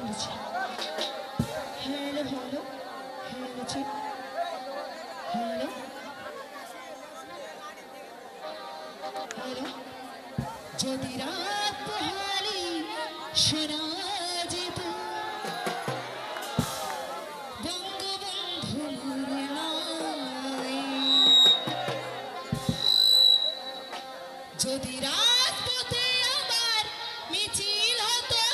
hello, hello, hello, check. Hello, hello. যদি রাত পোহালি শোনা যেত বঙ্গবন্ধুর নাই, যদি রাজপথে আমার মিছিল হতো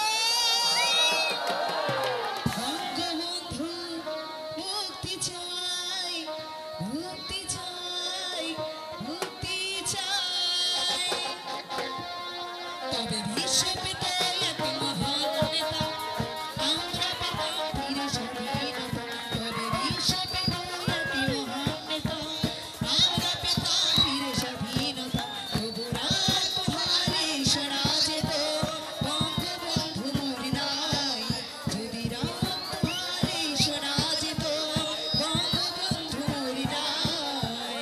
বঙ্গবন্ধু মুক্তি চাই, মুক্তি চাই, মুক্তি চাই, তবে বিশ্ব পেত এক মহান নেতা, আমরা পেতাম ফিরে স্বাধীনতা, তবে বিশ্ব পেত এক মহান নেতা, আমরা পেতাম ফিরে স্বাধীনতা, তবু রাত পোহালে শোনা যেত বঙ্গবন্ধুর নাই, যদি রাত পোহালে শোনা যেত বঙ্গবন্ধুর নাই।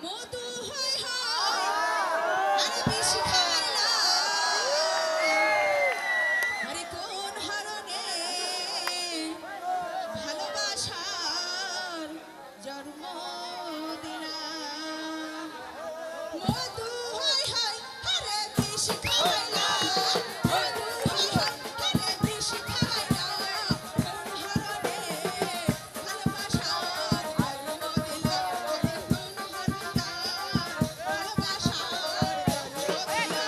মধু হয় হয় আরে বেশি খায় না আরে কোন হারণে ভালোবাসার জন্ম দিলা মধু হয় হয় আরে বেশি খায় না মধু হয় হয় আরে বেশি খায় না কোন হারণে ভালোবাসার জন্ম দিলা আরে কোন হারণদার ভালোবাসার জন্ম দিলা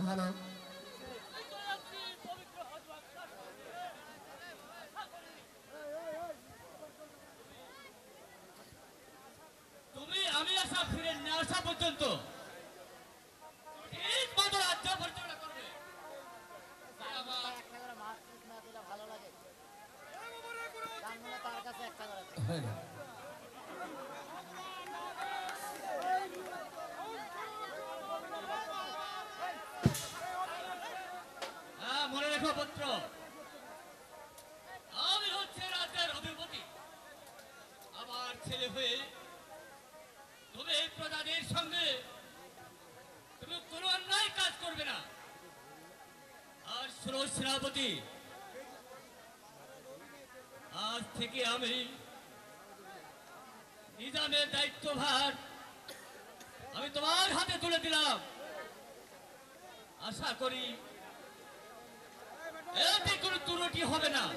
ভালো। তুমি আমি আসা ফিরে না আসা পর্যন্ত ঠিক মতো রাজ্য পরিচালনা করবে। ভালো লাগে তার কাছে একটা করে হ্যাঁ, মনে রেখো পুত্র, আমি হচ্ছে রাজ্যের অধিপতি। আমার ছেলে হয়ে তুমি এই প্রজাদের সঙ্গে তুমি কোনো অন্যায় কাজ করবে না। আর শোনো সেনাপতি, আজ থেকে আমি নিজামের দায়িত্বভার আমি তোমার হাতে তুলে দিলাম। আশা করি এতে কোনো ত্রুটি হবে না।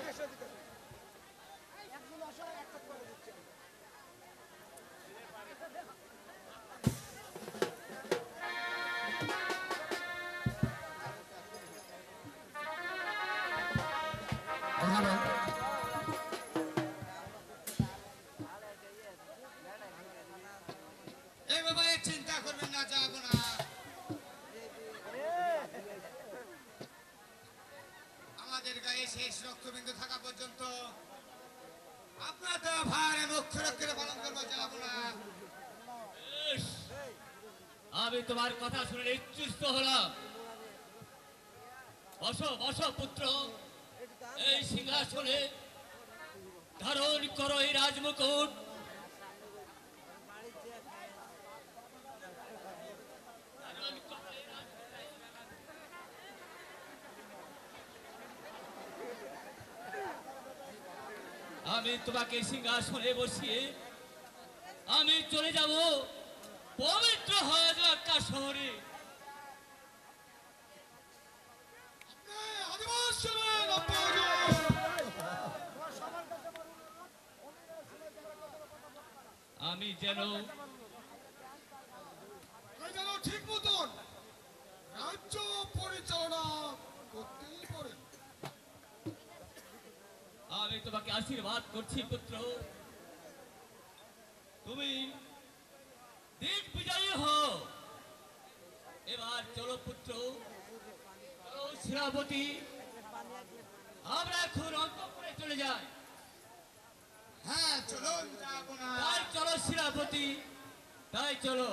ভালো। এই ব্যাপারে চিন্তা করবেন না, যাবো না। আমাদের গায়ে শেষ রক্তবিন্দু থাকা পর্যন্ত আপনার তো ভার অক্ষরে অক্ষরে পালন করবো, যাবো না। বেশ, আমি তোমার কথা শুনে নিশ্চিন্ত হলাম। বসো বসো পুত্র, এই সিংহাসনে ধারণ করো এই রাজমুকুট। ধারণ করো এই আমি তোমাকে সিংহাসনে বসিয়ে আমি চলে যাব পবিত্র হয়ে যাওয়া শহরে। আমি যেন ঠিক মতন রাজ্য পরিচালনা করতেই পারে। আমি তোমাকে আশীর্বাদ করছি পুত্র, তুমি দিগ্বিজয়ী হও। এবার চলো পুত্র, চলো সেনাপতি, আমরা এখন অন্তঃপুরে চলে যাই। হ্যাঁ চলুন, যাবো না। তাই চলো সেনাপতি, তাই চলো।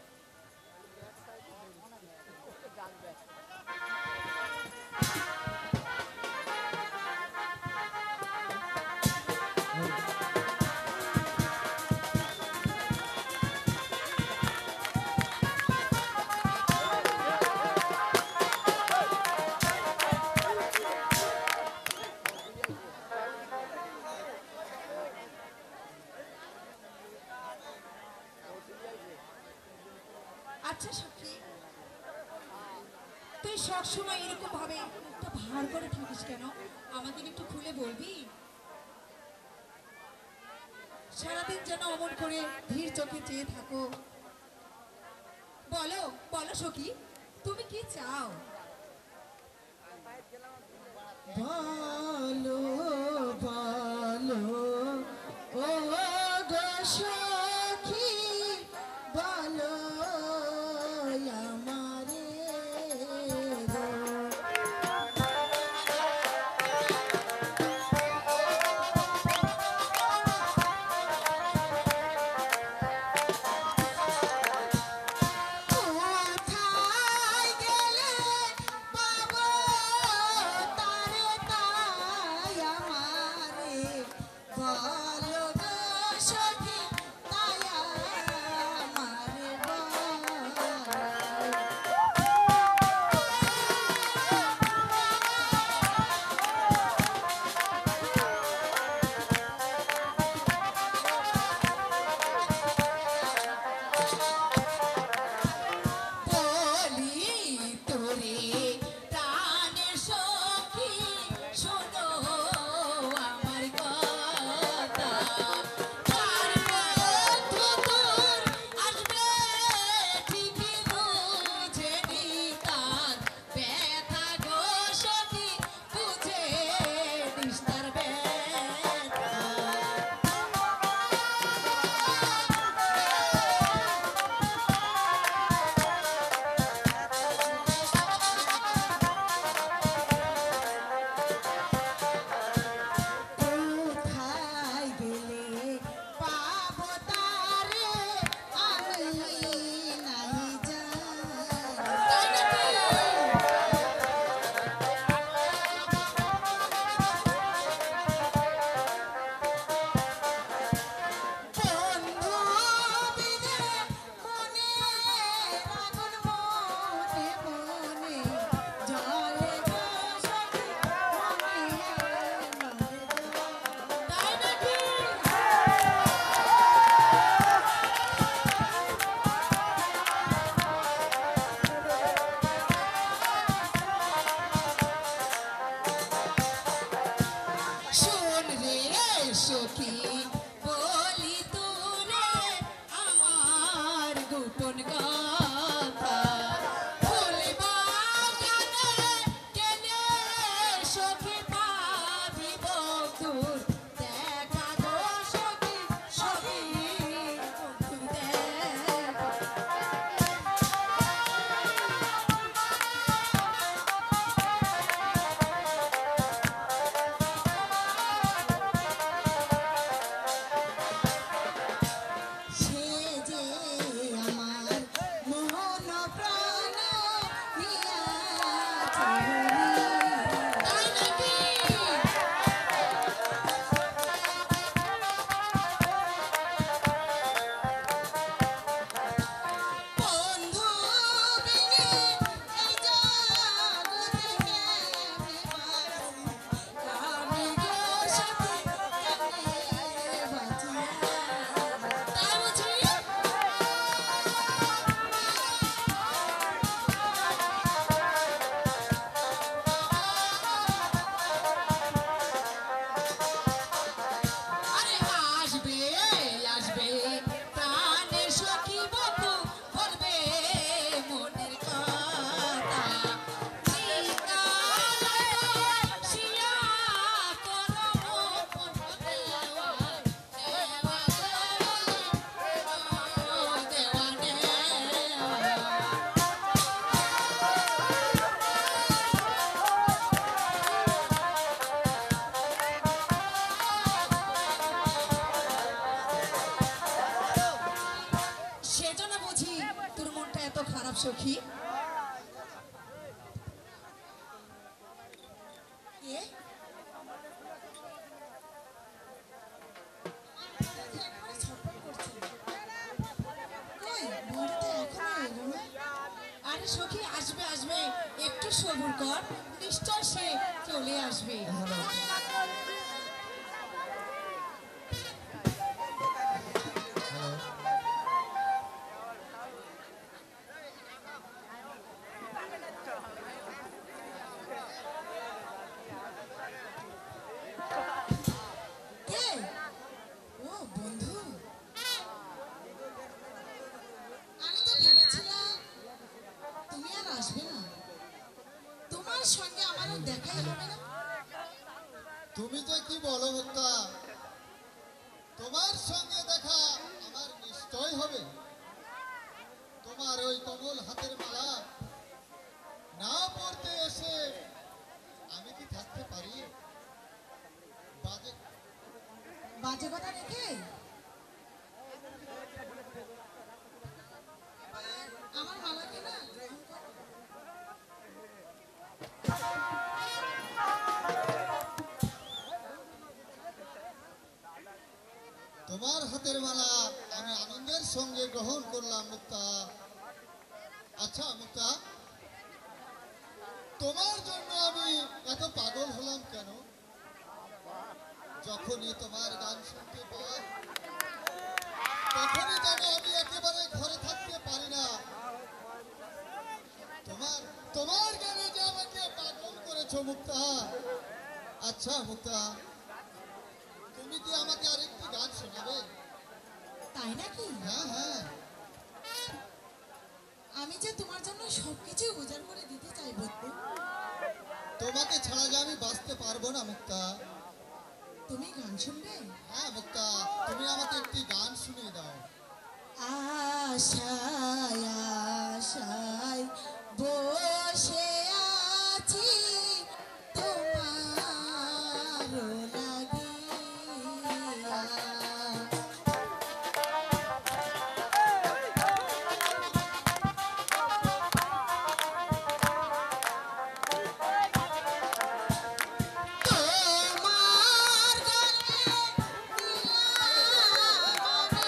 আচ্ছা সখী, তুই সবসময় এরকম ভাবে মুখটা ভার করে থাকিস কেন? আমাদের একটু খুলে বলবি? সারাদিন যেন অমন করে ধীর চোখে চেয়ে থাকো। বলো বলো সখী, তুমি কি চাও? বলো বলো ও গো সখী, বলো আমারে গো। কোথায় গেলে পাবো তারে, তাই আমার সখী বলি তোরে আমার গোপন কথা বলবা জানে কেনে সখী পাবি বন্ধুর দেখা গো সখী সখী বন্ধু দেখা সে যে আমার মন প্রাণ নিয়াছে তাই নাকি বন্ধু বিনে এই জগতে কেমনে বাঁচি আমি গো সখী কেমনে বাঁচি তাই বুঝি আরে আসবে আসবে প্রাণের সখী বন্ধু বলবে মনের কথা শিয়া করো মন দেওয়া দেওয়া দেওয়া সেজন্য বুঝি তোর মনটা এত খারাপ সখী এ? একেবারে ছটফট করছে। কই, বন্ধু তো এখনো এলো না। আরে সখী আসবে আসবে একটু সবুর কর নিশ্চয় সে চলে আসবে কে ও বন্ধু আমি তো ভেবেছিলাম তুমি আর আসবে না তোমার সঙ্গে আমার আর দেখাই হবে না তুমি যে কি বলো মুক্তা, তোমার সঙ্গে দেখা আমার নিশ্চয় হবে। তোমার ওই কমল হাতের মালা না পড়তে এসে আমি কি থাকতে পারি? বাজে বাজে কথা রেখে আমার মালাকে না গ্রহণ করো। তোমার হাতের মালা আমি আনন্দের সঙ্গে গ্রহণ করলাম মুক্তা। আচ্ছা মুক্তা, তোমার জন্য আমি এত পাগল হলাম কেন? যখনই তোমার গান শুনতে পাই তখনই যেন আমি একেবারে ঘরে থাকতে পারি না। তোমার গানে যে আমাকে পাগল করেছো মুক্তা। আচ্ছা মুক্তা, তুমি কি আমাকে আরেকটি গান শোনাবে? তাই নাকি হ্যাঁ হ্যাঁ, আমি যে তোমার জন্য সবকিছু উজাড় করে দিতে চাই বন্ধু তোমাকে ছাড়া যে আমি বাঁচতে পারবো না মুক্তা। তুমি গান শুনবে হ্যাঁ মুক্তা, তুমি আমাকে একটি গান শুনিয়ে দাও। আশায় আশায় বসে আছি তোমার লাগিয়া তোমার গানে নিলাম আমি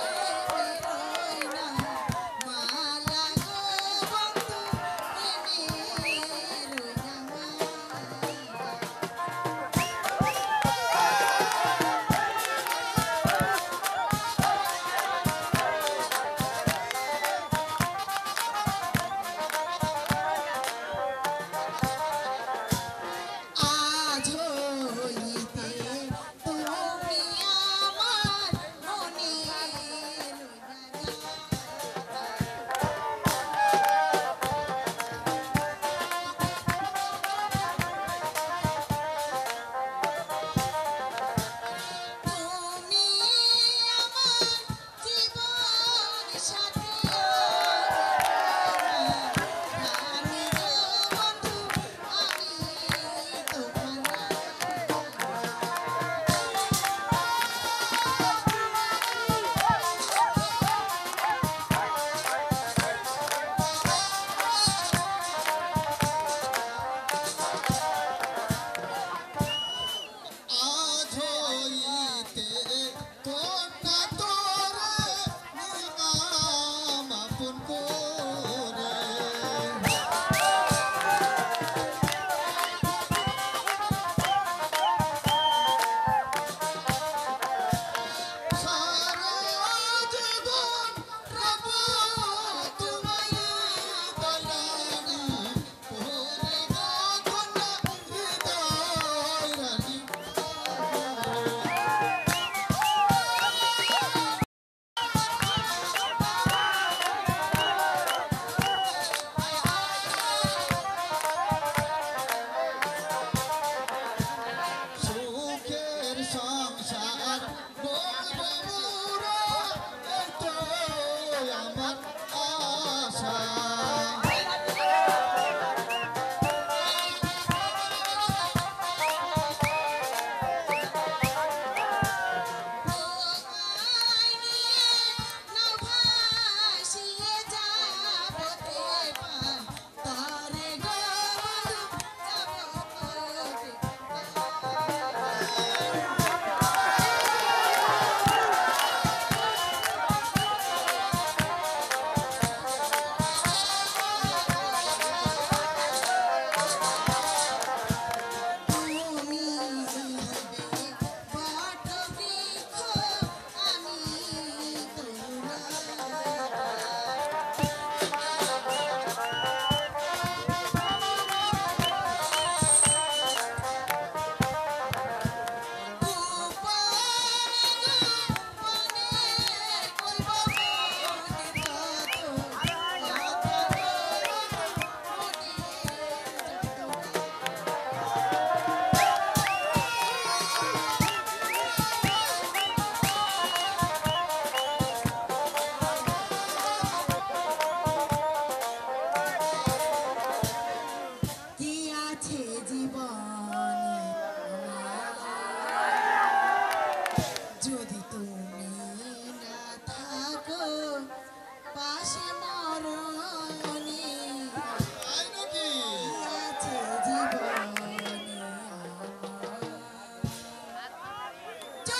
প্রেমের রইনা মালা গো বন্ধু প্রেমের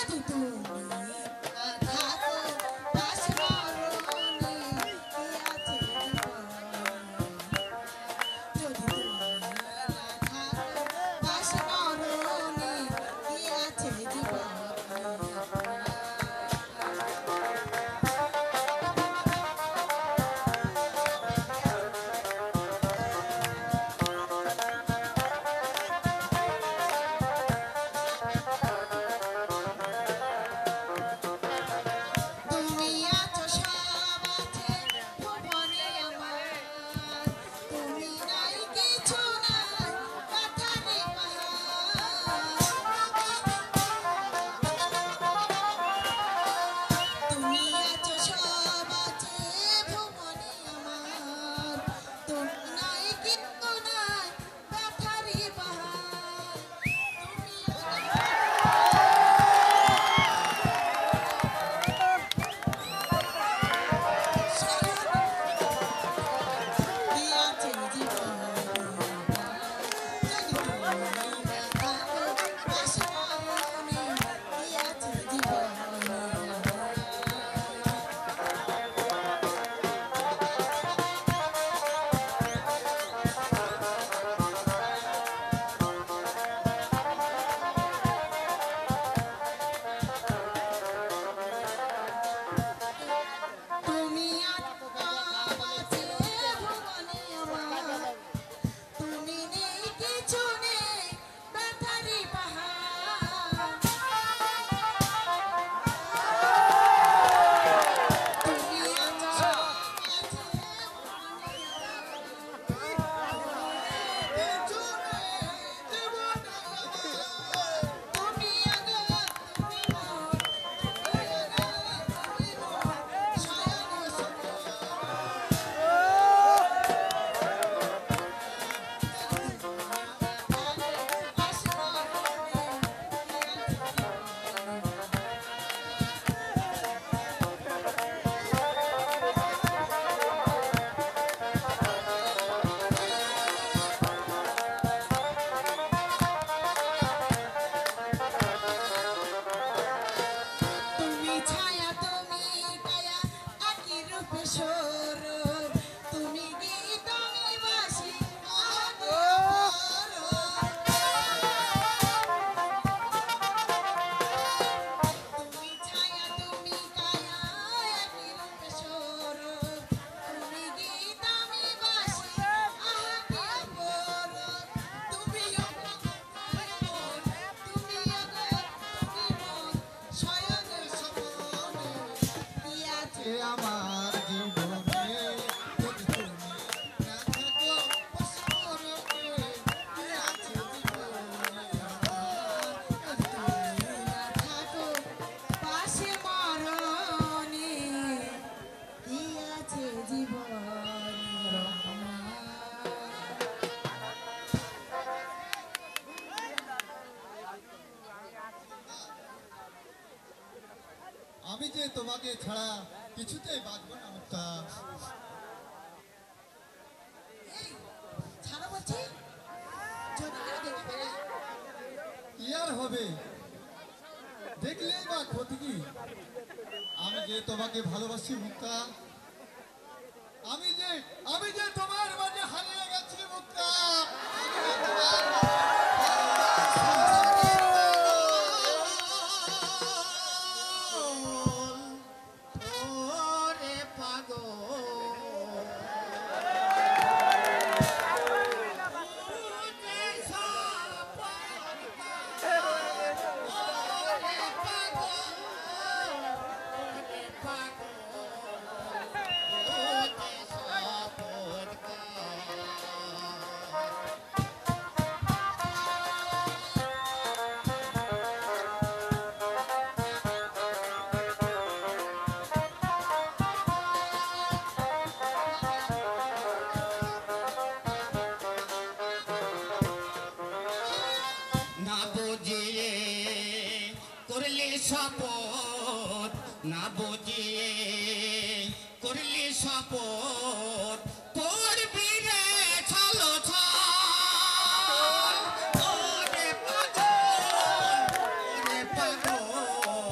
যদি তুমি না থাকো পাশে মরণে কি আছে জীবনে যদি তুমি না থাকো পাশে মরণে কি আছে জীবনে তুমি আছো সব আছে ভুবনে আমার তুমি নাই কিছু নাই কথারে তুমি আছো সব আছে ভুবনে আমার তুমি নাই কিছু নাই কথারে তুমি দিয়াছে জীবনে যদি তুমি না থাকো পাশে মরণে দিয়াছে জীবনে তুমি আছে ভুবনে আমার তুমি নেই কিছু নেই ব্যথারি পাহাড় তুমি আছো আছে ভুবনে কিছু নেই জীবনে তুমি আগো তুমি মোর তুমি ছায়া তুমি কায়া একই রূপে স্বরূপ তুমি গীত আমি বাসি তুমি ছায়া তুমি কায়া একই রূপে স্বরূপ তুমি গীত আমি বাসি আহাকে অপর তুমি তুমি স্বয়ং সপনে দিয়াছে আমার জীবনে যদি তুমি না থাকো পাশে মরণে কি আছে জীবনে যদি তুমি না থাকো পাশে মরণে কি আছে জীবনে আমি যে তোমাকে ছাড়া কিছুতেই বাঁচব না মুক্তা এই ছাড়ো বলছি যদি কেউ দেখবে না কি আর হবে দেখলেই বা ক্ষতি কি আমি যে তোমাকে ভালোবাসি মুক্তা আমি যে তোমার মাঝে হারিয়ে গেছি মুক্তা আমি যে তোমার ওরে পাগল না বুঝিয়ে করলি শপথ না বুঝিয়ে করলি শপথ তোর বীরে ছলো ছল ওরে পাগল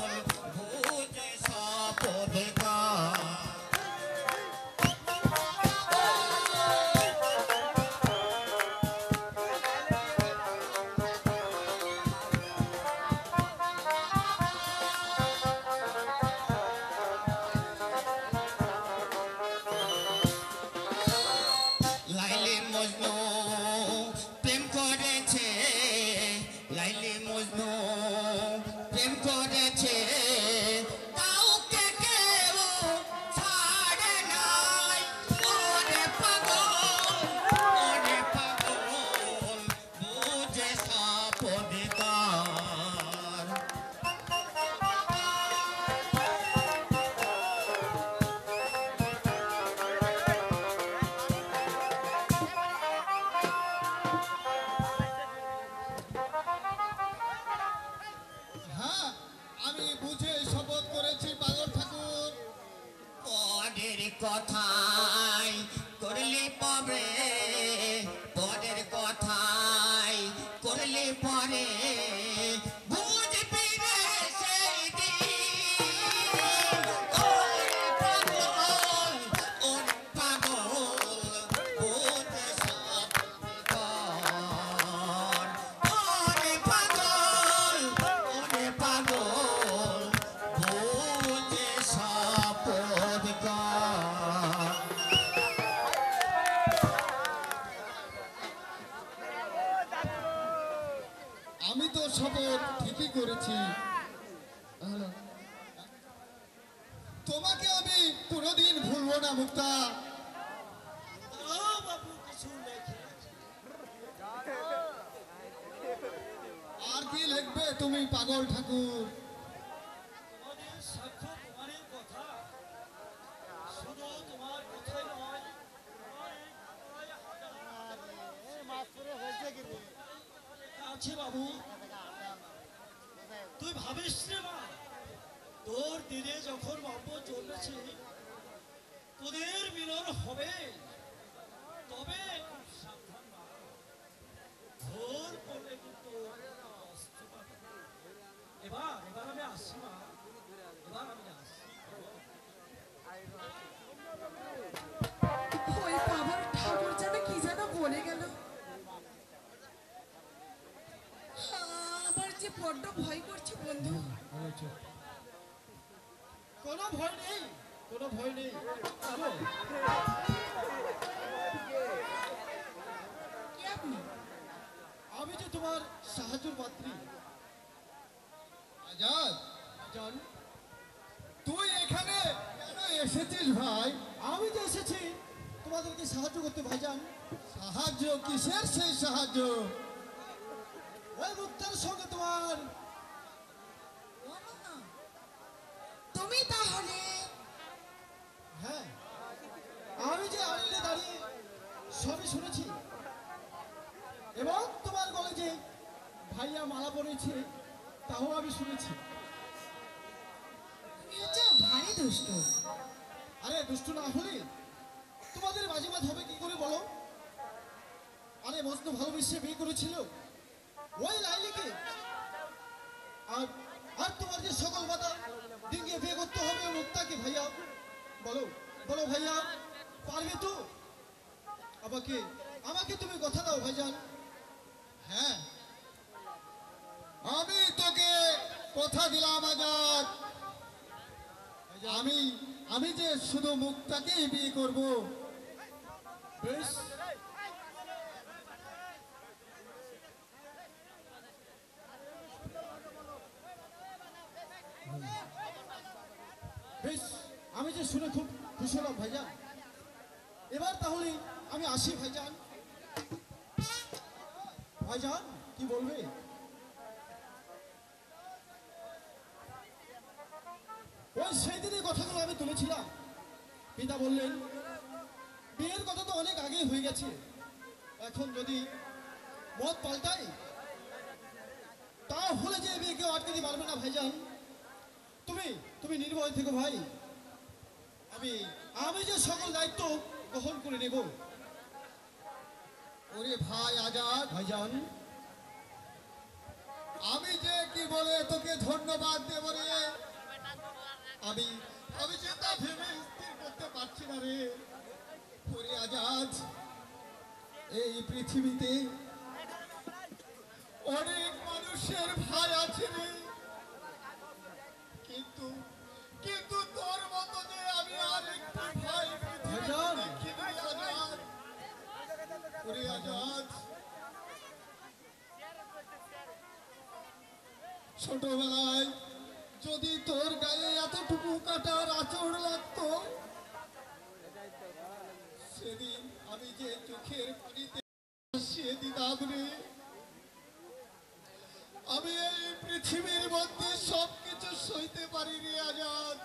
প্রেম করেছে কাউকে কেউ ছাড়ে নাই। ওরে পাগল বুঝে সব অধিকার। হ্যাঁ, আমি বুঝে শপথ করেছি পাগল ঠাকুর। পরের কথাই করলে পাবে, পরের কথাই করলে পরে বুঝবি রে সেই দিন। ওরে পাগল বুঝে সব অধিকার। ওরে পাগল বুঝে সব অধিকার। আমি তো শপথ ঠিকই করেছি। তোমাকে আমি কোনোদিন ভুলবো না মুক্তা। আর কি লিখবে তুমি পাগল ঠাকুর? তোমাদের সাক্ষ্য প্রমাণের কথা শুধু তোমার কথাই নয়, তোমার এই কথায় হাজার মাছ করে হয়েছে কি রে? আছে বাবু। তুই ভাবিস রে মা, তোর দিনে যখন বাবু চলেছে তোদের মিলন হবে, তবে খুব সাবধান মা। ভোর করলে কিন্তু কষ্ট পাবে। এবার আমি আসছি মা, এবার আমি আসছি। ওই বাবার ঠাকুর যেন কি যেন বলে গেল। আমার যে বড্ড ভয় করছে বন্ধু। কোনো ভয় নেই, কোনো ভয় নেই। চলো। কি আপনি? আমি যে তোমার সাহায্যের পাত্রী। আজাদ, জান, তুই এখানে কেন এসেছিস ভাই? আমি যে এসেছি তোমাদেরকে সাহায্য করতে ভাইজান। সাহায্য কিসের সেই সাহায্য? ওই মুক্তার সঙ্গে তোমার তুমি তাহলে হ্যাঁ, আমি যে আড়িলে দাঁড়িয়ে সবই শুনেছি, এবং তোমার গলে যে ভাইয়া মালা পরেছে তাও আমি শুনেছি। তুমি হচ্ছে ভারী দুষ্ট। আরে দুষ্ট না হলে তোমাদের বাজিমাত হবে কি করে বলো? আরে মজনু ভালোবেসে বিয়ে করেছিল ওই লাইলিকে, আর আর তোমার যে সকল বাধা ডিঙ্গিয়ে বিয়ে করতে হবে মুক্তাকে। ভাইয়া বলো বলো ভাইয়া, পারবে তো? আমাকে আমাকে তুমি কথা দাও ভাইজান। হ্যাঁ, আমি তোকে কথা দিলাম আজাদ। আমি যে শুধু মুক্তাকেই বিয়ে করব। বেশ, বেশ, আমি যে শুনে খুব খুশি হলাম ভাইজান। এবার তাহলে আমি আসি ভাইজান। ভাইজান কি বলবে? ওই সেই দিনের কথাগুলো আমি তুলেছিলাম। পিতা বললেন বিয়ের কথা তো অনেক আগেই হয়ে গেছে, এখন যদি মত পাল্টাই তাহলে যে বিয়ে কেউ আটকে দিতে পারবে না ভাইজান। তুমি তুমি নির্ভয় থেকো ভাই, আমি যে সকল দায়িত্ব গ্রহণ করে নেব। ওরে ভাই আজাদ, ভাইজান আমি যে কি বলে তোকে ধন্যবাদ দেব রে। আমি আমি যে তা ভেবে স্থির করতে পারছি না রে। ওরে আজাদ, এই পৃথিবীতে অনেক মানুষের ভাই আছে রে, কিন্তু কিন্তু তোর মতো যে আমি আর একটি ভাই ভাইজান। দেখিনি আজাদ। ওরে আজাদ, ছোটবেলায় যদি তোর গায়ে এতটুকু কাটার আচর লাগতো, সেদিন আমি যে চোখের পানিতে ভাসিয়ে দিতাম রে। আমি এই পৃথিবীর মধ্যে সবকিছু সইতে পারি রে আজাদ,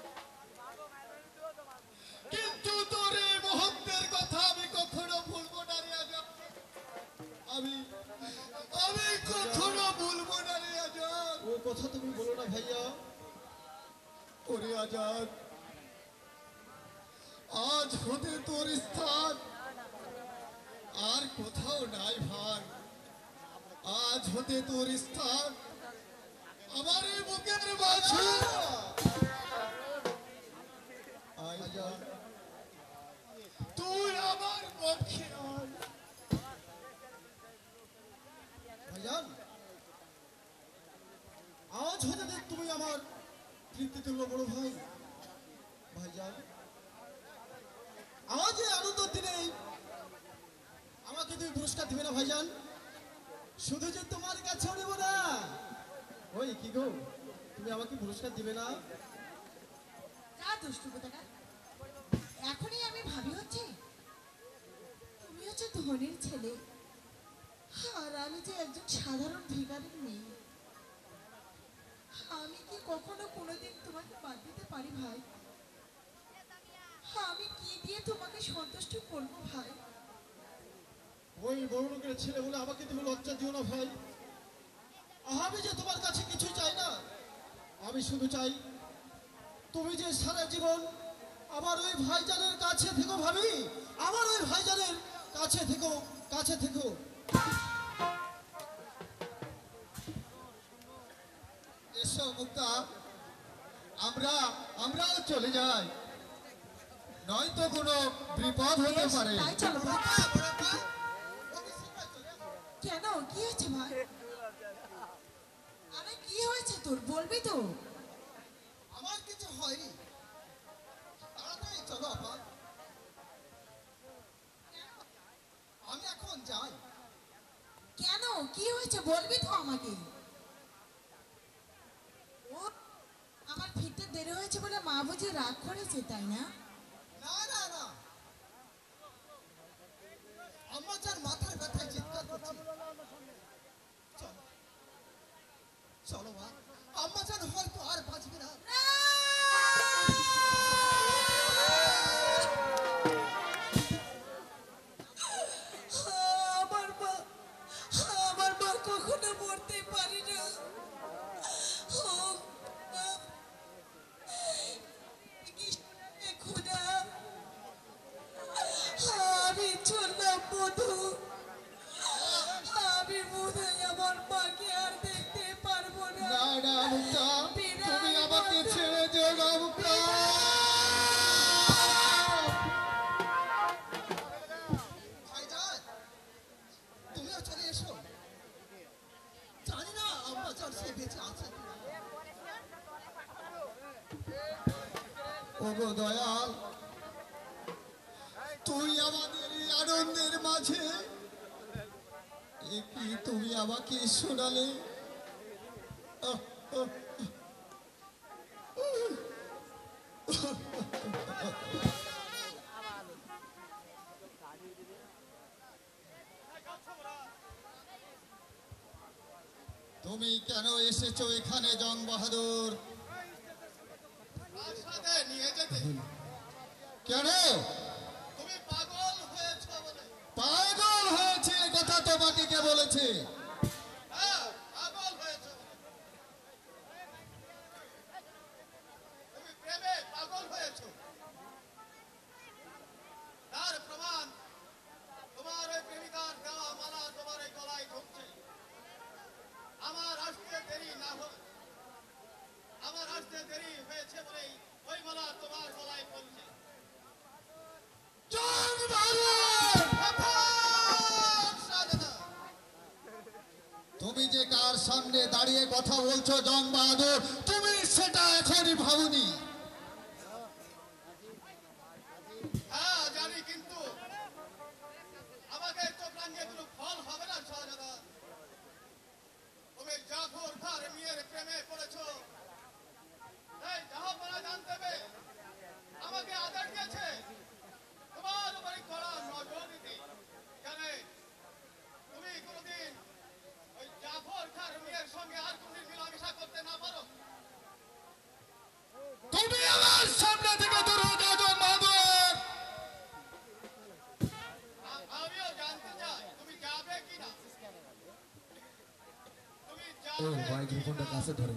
কিন্তু তোর এই মুহূর্তের কথা আমি কখনো ভুলবো না রে আজাদ। আমি আমি কখনো ভুলবো না রে আজাদ। ও কথা তুমি বলো না ভাইয়া। ওরে আজাদ, আজ হতে তোর স্থান আর কোথাও নাই ভাই। আজ হতে তোর স্থান আমার এই বুকের মাঝে। আজাদ, তুই আমার পক্ষে আয়। ভাইজান, আজ হতে তুমি আমার তৃপ্তি তুল্য বড় ভাই। ভাইজান, আজ এই আনন্দের দিনে আমাকে তুমি পুরস্কার দিবে না ভাইজান? শুধু যে তোমার কাছেও নেব না। ওই কি গো, তুমি আমাকে পুরস্কার দিবে না? যা দুষ্টু কোথাকার। এখনই আমি ভাবি হচ্ছে তুমি হচ্ছে ধনির ছেলে, আর আমি যে একজন সাধারণ ভিখারির মেয়ে। আমি কি কখনো কোনোদিন তোমাকে বাদ দিতে পারি ভাই? আমি কি দিয়ে তোমাকে সন্তুষ্ট করবো ভাই? ওই বড় লোকের ছেলে বলে আমাকে তুমি লজ্জা দিও না ভাই। আমি যে তোমার কাছে কিছু চাই না, আমি শুধু চাই তুমি যে সারা জীবন আমার ওই ভাইজানের কাছে থেকো ভাবি। আমার ওই ভাইজানের কাছে থেকো, কাছে থেকো। এসো মুক্তা, আমরাও চলে যাই, নয়তো কোনো বিপদ হতে পারে। তাই চলো ভাই। কেন, কি হয়েছে ভাই? আরে কি হয়েছে তোর, বলবি তো? আমার কিছু হয়নি, তাড়াতাড়ি চলো আপা, আমি এখন যাই। কেন, কি হয়েছে বলবি তো আমাকে? ও, আমার ফিরতে দেরি হয়েছে বলে মা বুঝি রাগ করেছে, তাই না? না না না, আম্মা যার মাথার ব্যথায় চিৎকার করছে। চলো চলো মা, আম্মা যান হয়তো আর বাঁচবে না। আমার মা কখনো মরতে পারি না। খুদা, আমি চললাম মধু। আমি বোধহয় আমার মাকে আর দেখতে পারবো না। না না মুক্তা, তুমি আমাকে ছেড়ে যেও না মুক্তা। ভাইজান, তুমিও চলে এসো। জানি না আম্মা যান সে বেঁচে আছে কিনা। ওগো দয়াল, তুই আমাদের এই আনন্দের মাঝে কি তুমি আমাকে শোনালে। আহ, আহ, তুমি কেন এসেছো এখানে জং বাহাদুর? নিয়ে যেতে। কেন? তুমি পাগল হয়েছো বলে। পাগল হয়েছে কথা তোমাকে কে বলেছে? পাগল হয়েছো, তুমি প্রেমে পাগল হয়েছো। তার প্রমাণ তোমার ওই প্রেমিকার দেওয়া মালা তোমার এই গলায় ঢুকছে। আমার আসতে দেরি না হয়, আমার আসতে দেরি হয়েছে বলেই ওই মালা তোমার গলায় পড়ছে। তুমি যে কার সামনে দাঁড়িয়ে কথা বলছো জং বাহাদুর, তুমি সেটা এখনই ভাবনি। হ্যাঁ জানি, কিন্তু আমাকে চোখ রাঙিয়ে কোনো ফল হবে না শাহজাদা। তুমি জাফর তার মেয়ের প্রেমে পড়েছো, মাইক্রোফোনটা কাছে ধরে।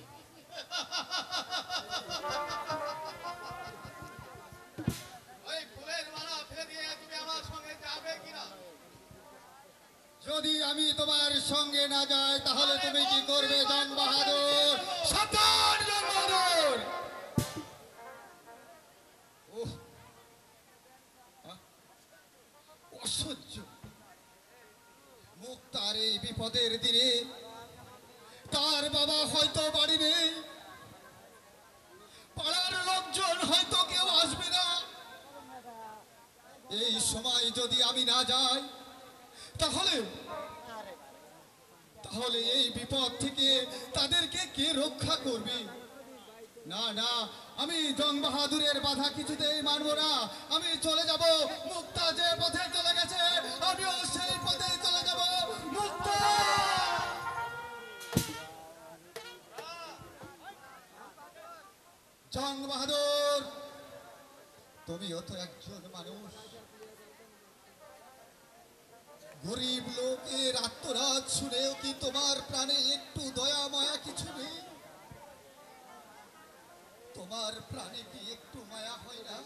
ওই ফুলের মালা ফেলে দিয়ে তুমি আমার সঙ্গে যাবে কিনা? যদি আমি তোমার সঙ্গে না যাই তাহলে তুমি কি করবে জং বাহাদুর? সাবধান জং বাহাদুর! ওহ, অসহ্য! মুক্তার এই বিপদের দিনে তার বাবা হয়তো বাড়ি নেই, পাড়ার লোকজন হয়তো কেউ আসবে না। এই সময় যদি আমি না যাই তাহলে তাহলে এই বিপদ থেকে তাদেরকে কে রক্ষা করবে? না না, আমি জং বাহাদুরের বাধা কিছুতেই মানবো না। আমি চলে যাব, মুক্তা যে পথে চলে গেছে আমিও সেই পথেই চলে যাব। মুক্তা! জং বাহাদুর, তুমিও তো একজন মানুষ। গরিব লোকের আত্মরাত শুনেও কি তোমার প্রাণে একটু দয়া মায়া কিছু নেই? তোমার প্রাণে কি একটু মায়া হয় না?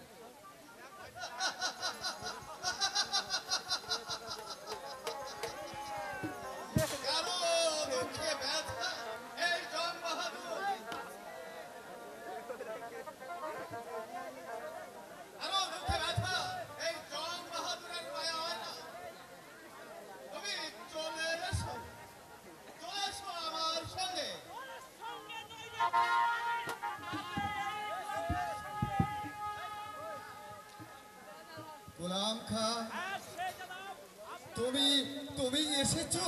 কারো দুঃখে ব্যথা এই জং বাহাদুর, কারো দুঃখে ব্যথা এই জং বাহাদুরের মায়া হয় না। তুমি চলে এসো, চলে এসো আমার সঙ্গে। গোলাম খা, তুমি তুমি এসেছো?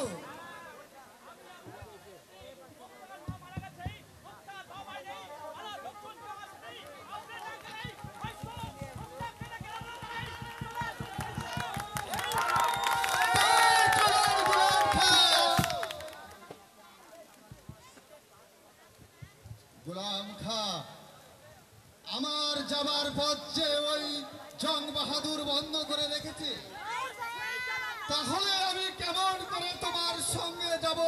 গোলাম খা, আমার যাবার পথ যে ওই জং বাহাদুর বন্ধ করে রেখেছে, তাহলে আমি কেমন করে তোমার সঙ্গে যাব?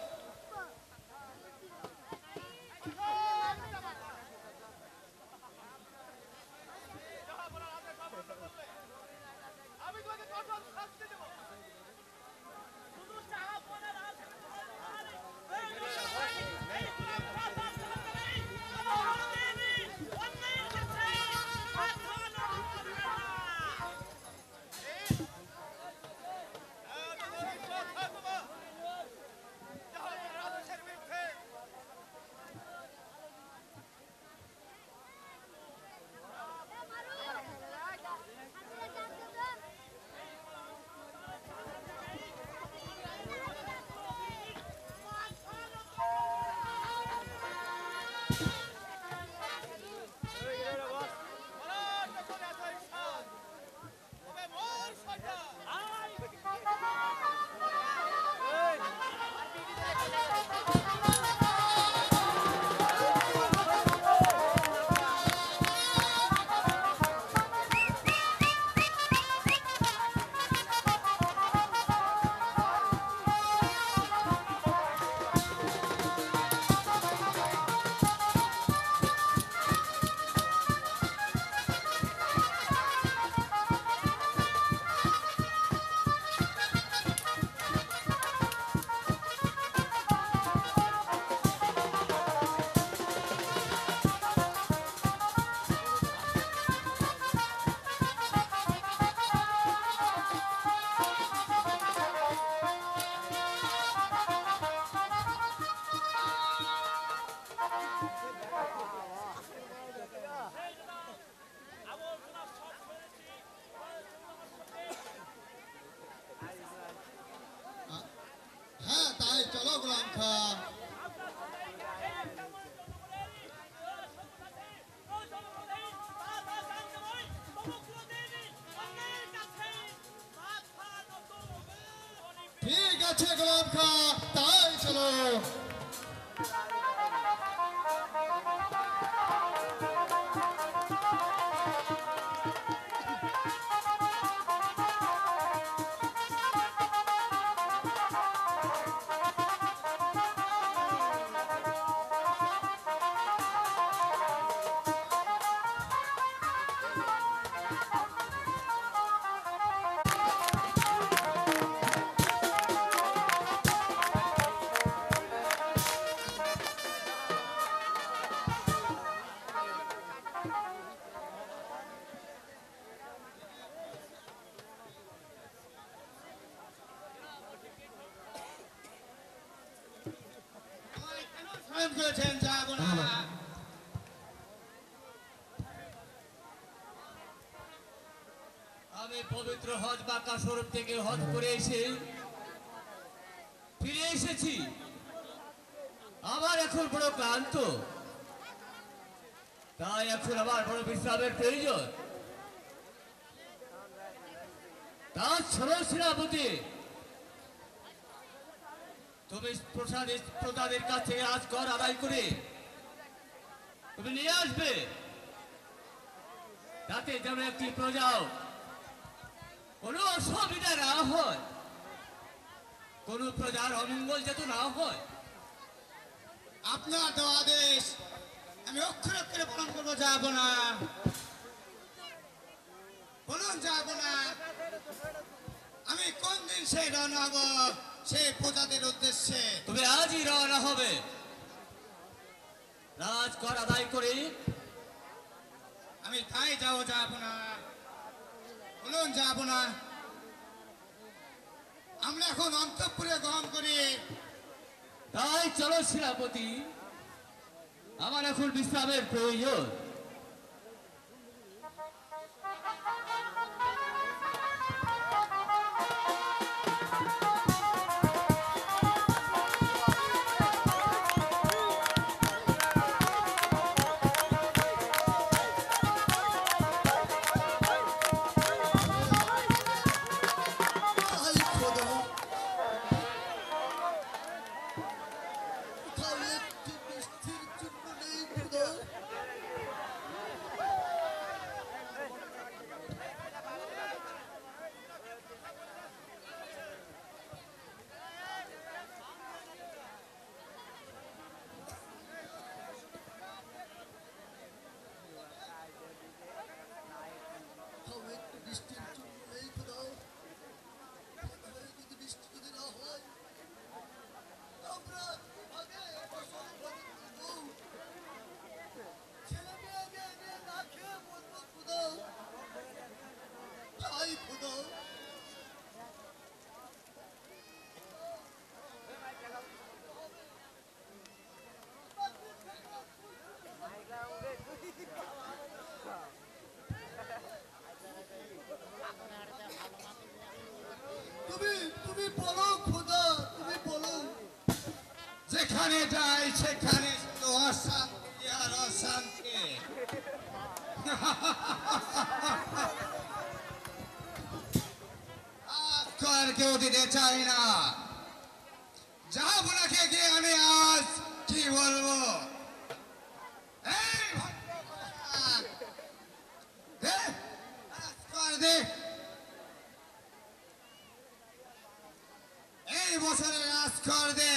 হ্যাঁ, তাই চলো গোলাম খা। ঠিক আছে গোলাম খা, তাই চলো। প্রেম করেছেন যাব না। আমি পবিত্র হজ বাঁকা স্বরূপ থেকে হজ করে এসে ফিরে এসেছি। আমার এখন বড় ক্লান্ত, তাই এখন আমার বড় বিশ্রামের প্রয়োজন। তার ষোড়শ সেনাপতি, তুমি প্রজাদের কাছে আজ কর আদায় করে তুমি নিয়ে আসবে, তাতে যেন একটি প্রজাও কোনো অসুবিধা না হয়, কোন প্রজার অমঙ্গল যাতে না হয়। আপনার দেওয়া আদেশ আমি অক্ষরে অক্ষরে পালন করবো। যাব না, বলুন যাব না। আমি কোন দিন সেই রওনা হব সেই প্রজাদের উদ্দেশ্যে? তুমি আজই রওনা হবে। রাজ কর আদায় করে আমি তাই যাব না, বলুন যাব না। আমরা এখন অন্তঃপুরে গ্রহণ করি। তাই চলো সেনাপতি, আমার এখন বিশ্রামের প্রয়োজন। আই খোদা, কোথাও একটি বৃষ্টির চিহ্ন নেই খোদা। কোথাও একটু বৃষ্টির চিহ্ন নেই খোদা। এভাবে যদি বৃষ্টি যদি না হয়, আমরা আগে ফসল ফলাতে দেবো। ছেলে মেয়েকে নিয়ে না খেয়ে মরবো খোদা। তাই খোদা, তুমি বলো খোদা, তুমি বলো। যেখানে যাই সেখানে শুধু অশান্তি আর অশান্তি। আজকাল কেউ দিতে চাই না। যাব না গিয়ে আমি আজ কি বলবো? এই ভদ্রমহিলা, দে, আজকাল দে। এই বছরের রাজকর দে।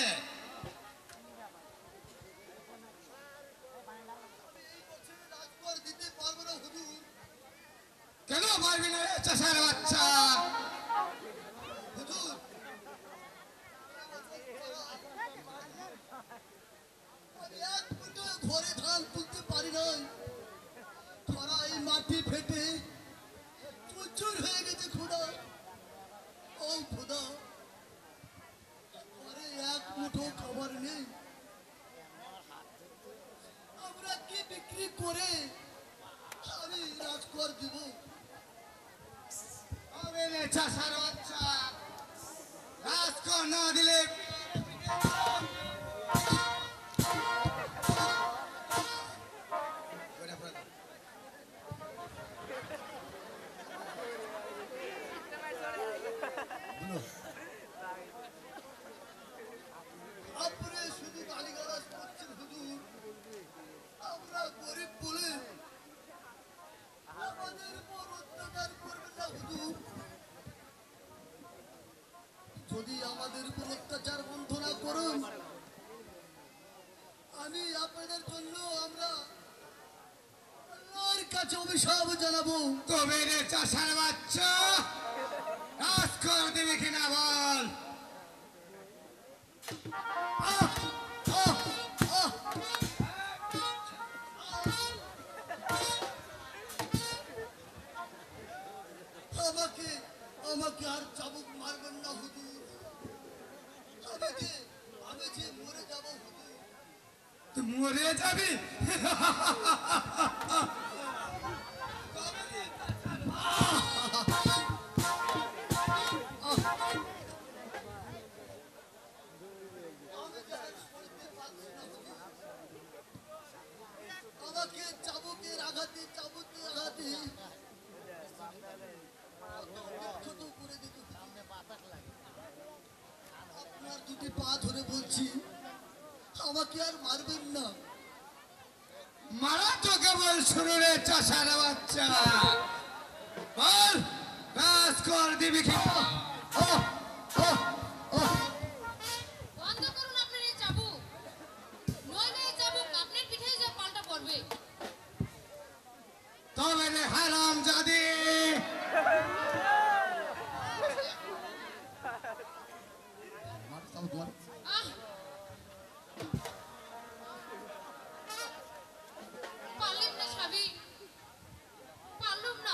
এই বছরে রাজকর দিতে পারবো না হুজুর। কেন পারবি না রে চাষার বাচ্চা? হুজুর, আমি এক মুঠো ঘরে ধান তুলতে পারি নাই। খরায় মাটি ফেটে প্রচুর হয়ে গেছে খোদা। ও খোদা, ঘরে এক মুঠো খাবার নেই। আমরা কি বিক্রি করে আমি রাজকর দিব? হবে রে চাষার বাচ্চা, রাজকর না দিলে আপনি শুধু গালিগালাজ করছেন হুজুর। আমরা গরিব বলে আমাদের উপর অত্যাচার করবেন না হুজুর। যদি আমাদের উপর অত্যাচার বন্ধ না করুন, আমি আপনাদের জন্য আমরা আল্লাহর কাছে অভিশাপ জানাবো। তবে রে চাষার বাচ্চা, রাজকর দেবে কিনা বল? আহ! আহ! আহ! আমাকে আমাকে আর চাবুক মারবেন না হুজুর। আমি যে মরে যাব হুজুর। মরে যাবি আমাকে চাবুকের আঘাতে কত বিক্ষত করে দিত। আপনার দুটি পা ধরে বলছি আমাকে আর মারবেন না। মারা তো কেবল শুরু রে চাষার বাচ্চা বল কাজ কর দিবি কি বন্ধ করুন আপনার এই চাবুক, নইলে এই চাবুক আপনার পিঠে যা পাল্টা পড়বে। তবে রে হারাম জাদি আহ, পারলাম না স্বামী, পারলাম না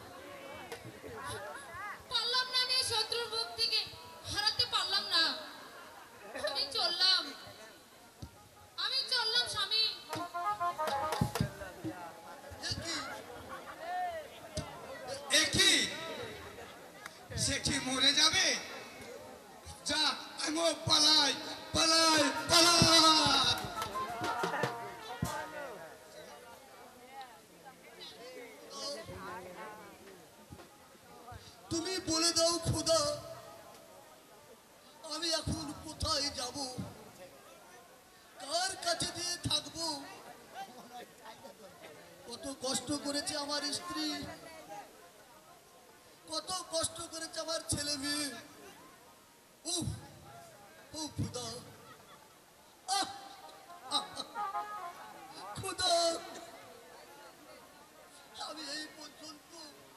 আমি এই শত্রুর বুক থেকে হারাতে পারলাম না। আমি চললাম স্বামী। একই সে কি মরে যাবে যা আমি পালাই পালাই পালাই তুমি বলে দাও খোদা আমি এখন কোথায় যাব, কার কাছে দিয়ে থাকবো। কত কষ্ট করেছে আমার স্ত্রী, কত কষ্ট করেছে আমার ছেলে মেয়ে। উফ ও খোদা, আহ, আহ, খোদা আমি এই পর্যন্ত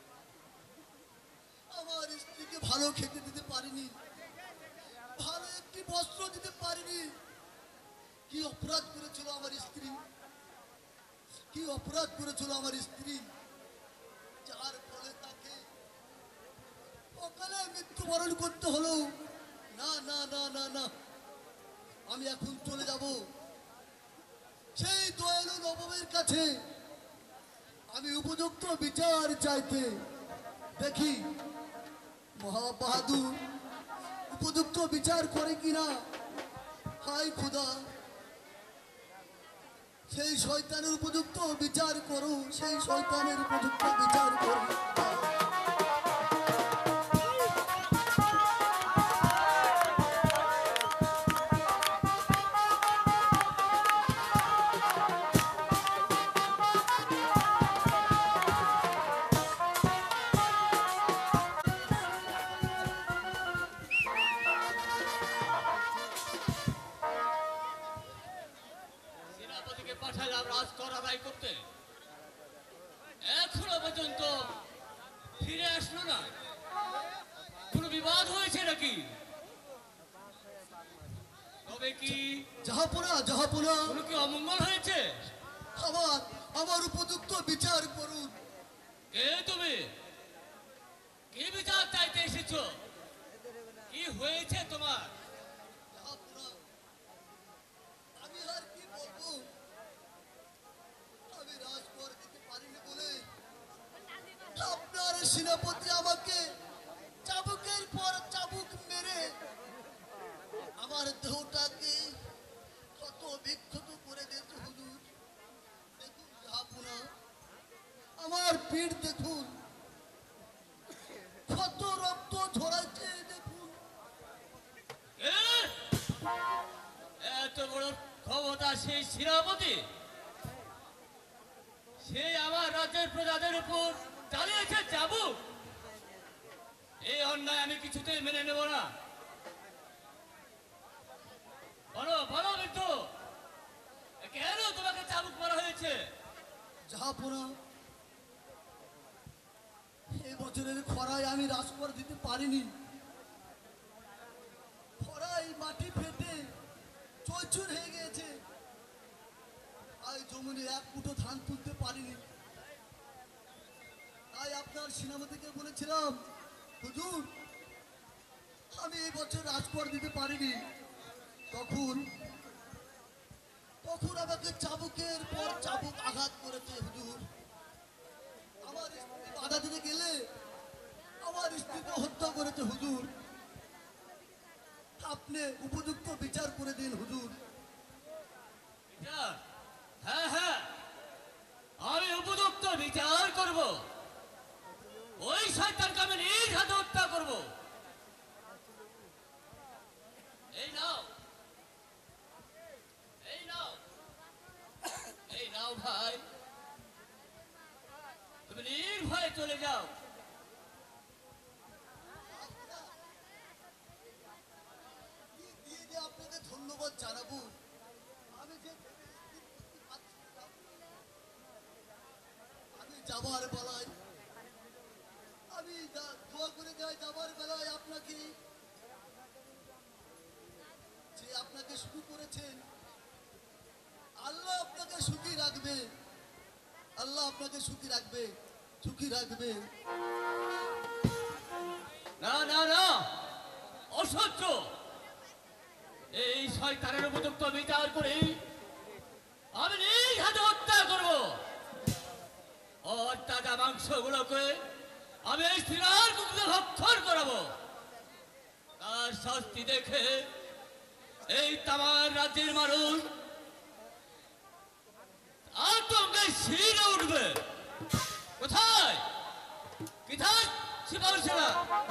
আমার স্ত্রীকে ভালো খেতে দিতে পারিনি, ভালো একটি বস্ত্র দিতে পারিনি। কি অপরাধ করেছিল আমার স্ত্রী, কি অপরাধ করেছিল আমার স্ত্রী, যার ফলে তাকে অকালে মৃত্যুবরণ করতে হলো। না না না না না, আমি এখন চলে যাব সেই দয়ালু নবমের কাছে। আমি উপযুক্ত বিচার চাইতে, দেখি মহাবাহাদুর উপযুক্ত বিচার করে কিনা। হায় খোদা, সেই শয়তানের উপযুক্ত বিচার করো, সেই শয়তানের উপযুক্ত বিচার করো। সেনাপতিকে পাঠালাম রাজকর আদায় করতে, এখনো পর্যন্ত ফিরে আসলো না। কোনো বিবাদ হয়েছে নাকি? তবে কি জাহাপনা জাহাপনা, কোনো কি অমঙ্গল হয়েছে? আমার উপযুক্ত বিচার করুন। কে তুমি? কি বিচার চাইতে এসেছো? কি হয়েছে তোমার? জাহাপনা, আমি আর কি বলবো, আমি রাজকর দিতে পারিনি বলে আপনার সেনাপতি আমাকে চাবুকের পর চাবুক মেরে আমার দেহটাকে কত বিক্ষত করে দিয়েছে হুজুর। দেখুন জাহাপনা, আমার পিঠ দেখুন কত রক্ত ঝরাইছে, দেখুন। এ? এত বড় ক্ষমতা সেই সেনাপতি, সে আমার রাজ্যের প্রজাদের উপর চালিয়েছে চাবুক। এই অন্যায় আমি কিছুতেই মেনে নেব না। বলো বলো কিন্তু কেন তোমাকে চাবুক মারা হয়েছে? জাহাপনা, এই বছরের খরায় আমি রাজকর দিতে পারিনি। খরায় মাটি ফেটে চৌচুর হয়ে গেছে, আর জমিনে এক মুঠো ধান তুলতে পারিনি। তাই আপনার সেনাপতিকে বলেছিলাম, হুজুর আমি এই বছর রাজকর দিতে পারিনি। তখন তখন আমাকে চাবুকের পর চাবুক আঘাত করেছে হুজুর। আমার স্ত্রী বাধা দিতে গেলে আমার স্ত্রীকে হত্যা করেছে হুজুর। আপনি উপযুক্ত বিচার করে দিন হুজুর। বিচার? হ্যাঁ হ্যাঁ, আমি উপযুক্ত বিচার করব। ওই শয়তানকে আমি নিজ হাতে হত্যা করব। এই নাও, এই নাও, এই নাও ভাই, তুমি নির্ভয়ে চলে যাও। কি দিয়ে যে আপনাকে ধন্যবাদ জানাবো, আমি যে ভেবে স্থির করতে পারছি না। আমি যাবার বেলায় আমি দোয়া করে যাই, যাবার বেলায় আপনাকে, যে আপনাকে সুখী করেছেন, আল্লাহ আপনাকে সুখী রাখবে, আল্লাহ আপনাকে সুখী রাখবে, সুখী রাখবে। না না না, অসহ্য। এই শয়তানের উপযুক্ত বিচার করে আমি নিজ হাতে হত্যা করব। ওর তাজা মাংসগুলোকে আমি এই সিরার কুকুরে ভক্ষণ করাবো। তার শাস্তি দেখে এই তামার রাজ্যের মানুষ আতঙ্কে শিরে উঠবে। কোথায় কোথায় শিবাউসেনা?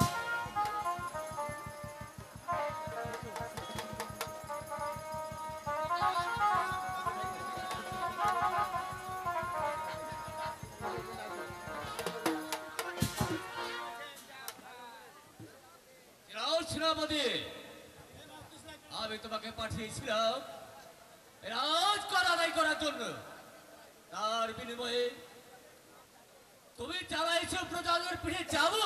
সেনাপতি, আমি তোমাকে পাঠিয়েছিলাম রাজকর আদায় করার জন্য। তার বিনিময়ে তুমি চালাইছো প্রজাদের পিঠে যাবো,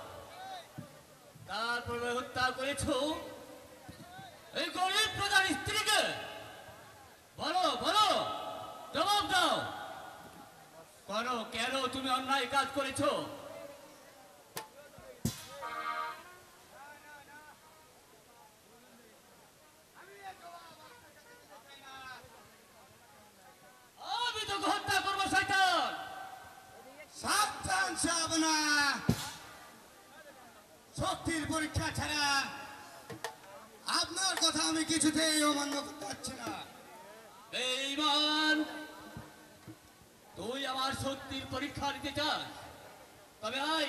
তারপর হত্যা করেছো এই গরিব প্রজার স্ত্রীকে। বলো বলো, জবাব দাও, করো কেন তুমি অন্যায় কাজ করেছো? আমি তো হত্যা করবো শয়তান। সাবধান সাবনা, শক্তির পরীক্ষা ছাড়া আপনার কথা আমি কিছুতেই অমান্য করতে পারছি না। বেঈমান, তুই আমার শক্তির পরীক্ষা নিতে চাস? তবে আয়।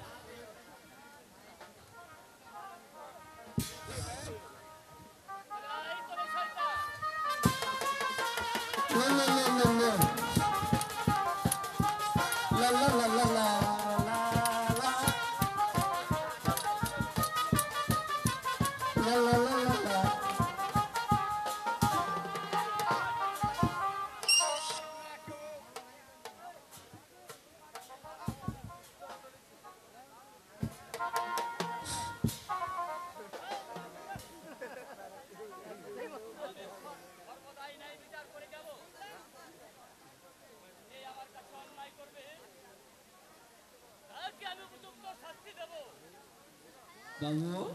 বাবু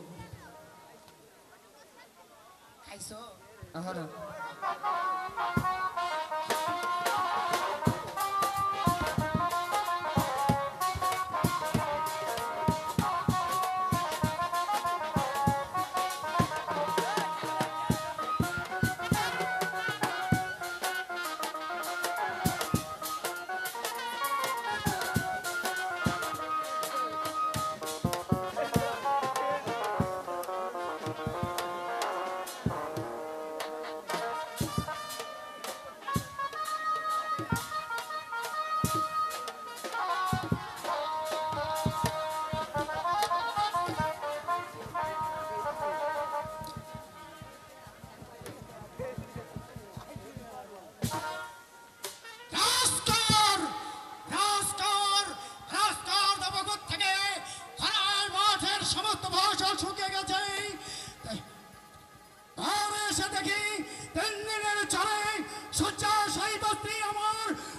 খাইছো? আহারা রাজকর রাজকর রাজকর নবগত থেকে হারার মাঠের সমস্ত ফসল শুকিয়ে গেছে। আর এসে দেখি 3 দিনের চলে শয্যাশায়ী স্ত্রী আমার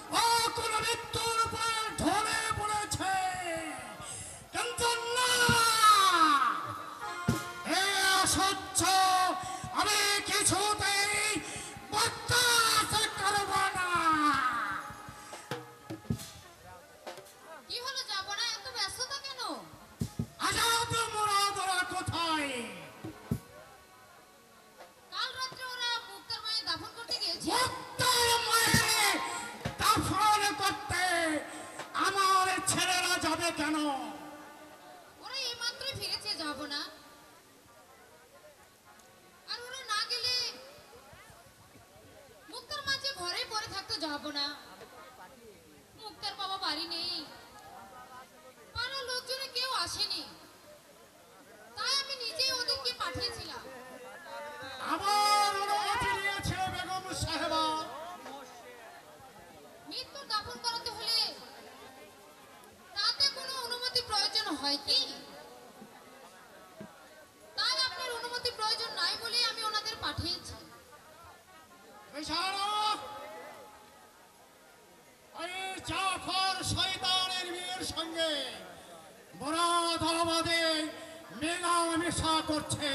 যাব না, মুক্তার বাবা বাড়ি নেই, পাড়ার লোকজনে কেউ আসেনি, তাই আমি নিজেই ওদেরকে পাঠিয়েছিলাম। আমার অনুমতি নিয়েছে বেগম সাহেবা। মৃত্যুর দাফন করাতে হলে তাতে কোনো অনুমতি প্রয়োজন হয় কি? তাই আপনার অনুমতি প্রয়োজন নাই বলে আমি ওনাদের পাঠিয়েছি। ওই জাফর শয়তানের মেয়ের সঙ্গে বরাদাবাদে মেলামেশা করছে।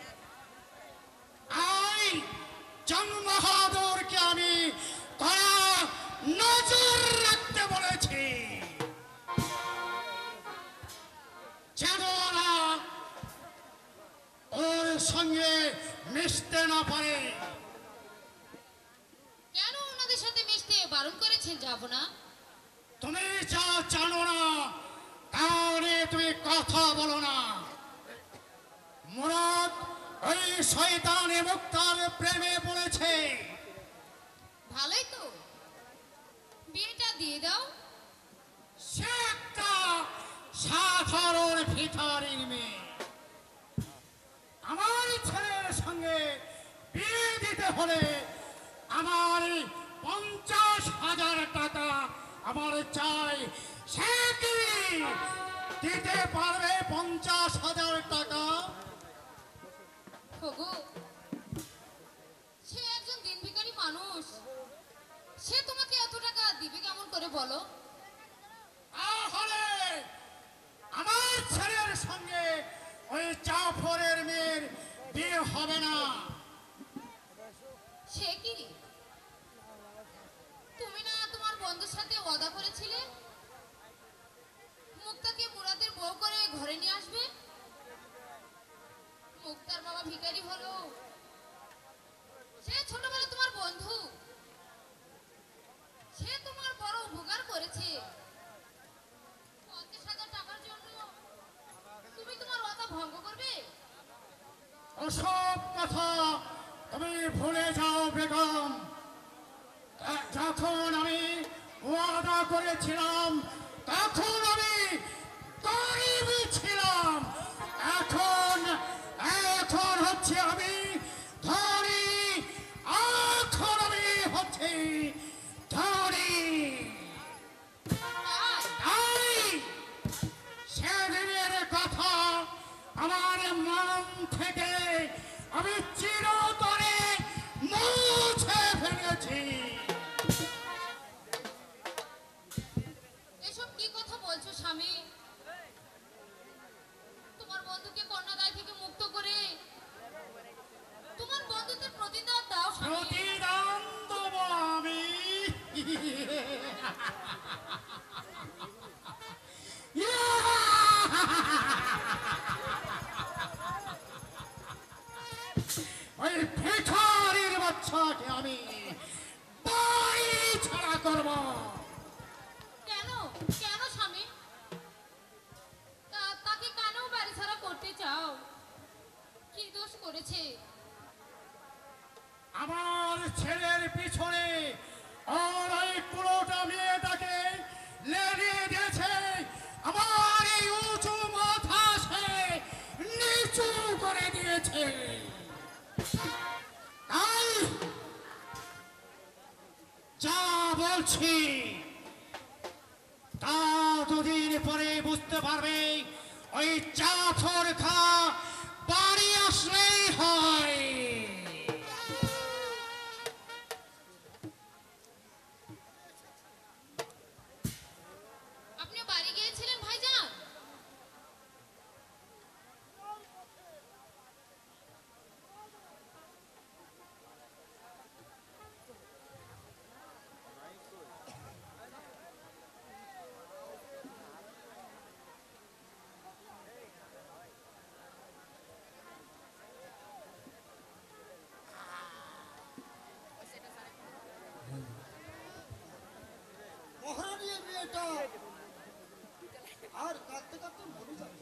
আই জং বাহাদুরকে আমি কড়া নজর রাখতে বলেছি, যেন ওরা ওর সঙ্গে মিশতে না পারে। কেন ওনাদের সাথে মিশতে বারণ করেছেন? যাব না। তুমি যা জানো না তাহলে তুমি কথা বলো না। মুরাদ ওই শয়তানে মুক্তার প্রেমে পড়েছে। ভালোই তো, বিয়েটা দিয়ে দাও। সে একটা সাধারণ ভিখারির মেয়ে। আমার ছেলের সঙ্গে বিয়ে দিতে হলে আমার 50,000 টাকা আমার চাই। সে কি দিতে পারবে 50,000 টাকা? ওগো, সে একজন দিন ভিখারি মানুষ, সে তোমাকে এত টাকা দিবে কেমন করে বলো? তাহলে আমার ছেলের সঙ্গে ওই জাফরের মেয়ের বিয়ে হবে না। সে কি? তুমি না তোমার বন্ধুর সাথে ওয়াদা করেছিলে মুক্তাকে মুরাদের বউ করে ঘরে নিয়ে আসবে? মুক্তার বাবা ভিখারি হলো, সে ছোটবেলা তোমার বন্ধু, সে তোমার বড় উপকার করেছে। 50,000 টাকার জন্য তুমি তোমার ওয়াদা ভঙ্গ করবে? ওসব কথা তুমি ভুলে যাও বেগম। যখন আমি ওয়াদা করেছিলাম তখন আমি গরিব ছিলাম, এখন এখন হচ্ছে আমি ধনী, এখন আমি হচ্ছে ধনী। তাই সেদিনের কথা আমার মন থেকে আমি চিরতরে মুছে ফেলেছি। এসব কি কথা বলছো স্বামী? তোমার বন্ধুকে কন্যাদায় থেকে মুক্ত করে তোমার বন্ধুদের প্রতিদান দাও স্বামী। প্রতিদান দেবো আমি। ওই ভিখারির বাচ্চাকে আমি বাড়ি ছাড়া করবো। কেন কেন স্বামী? তাকে কেন বাড়ি ছাড়া করতে চাও? কি দোষ করেছে? আমার ছেলের পিছনে আর ওই পুরোটা মেয়েটাকে লেগে গেছে। আমার এই উঁচু মাথা সে নিচু করে দিয়েছে। তাই যা বলছি তা দুদিন পরে বুঝতে পারবে। ওই জাফর খা বাড়ি আসলেই হয়। আপনি বাড়ি গিয়েছিলেন ভাইজান? মহারানীর মেয়েটা আর কাঁদতে কাঁদতে মরে যাবে।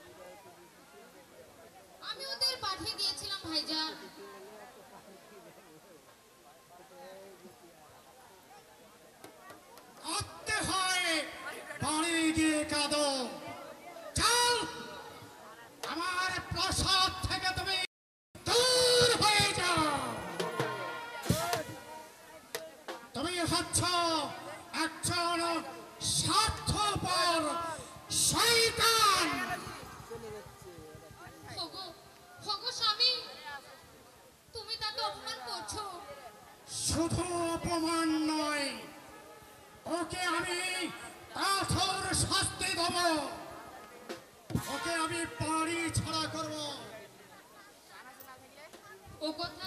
আমি ওদের পাঠিয়ে দিয়েছিলাম ভাইজান, কাঁদো। চল, আমার প্রাসাদ থেকে তুমি দূর হয়ে যাও। তুমি হচ্ছ একজন স্বার্থপর শয়তান। হগো হগো স্বামী, তুমি তাকে অপমান করছো। শুধু অপমান নয়, ওকে আমি কঠোর শাস্তি দেব। ওকে আমি বাড়ি ছাড়া করব। ও কথা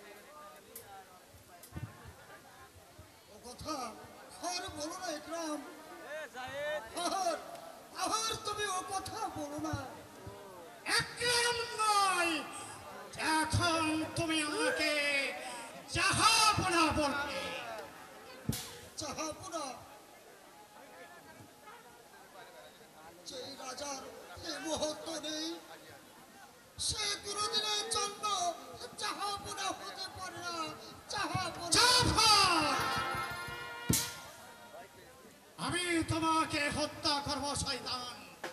আর বলো না ইকরাম, আর তুমি ও কথা বলো না। একদম নয়, এখন তুমি আমাকে জাহাপনা বলবে। চাহাবো না, যে রাজার এ মুহূর্ত নেই, সে কোনোদিনের জন্য চাহাবো না হতে পারে না। চাহাবো না। জাফর! আমি তোমাকে হত্যা করব শয়তান।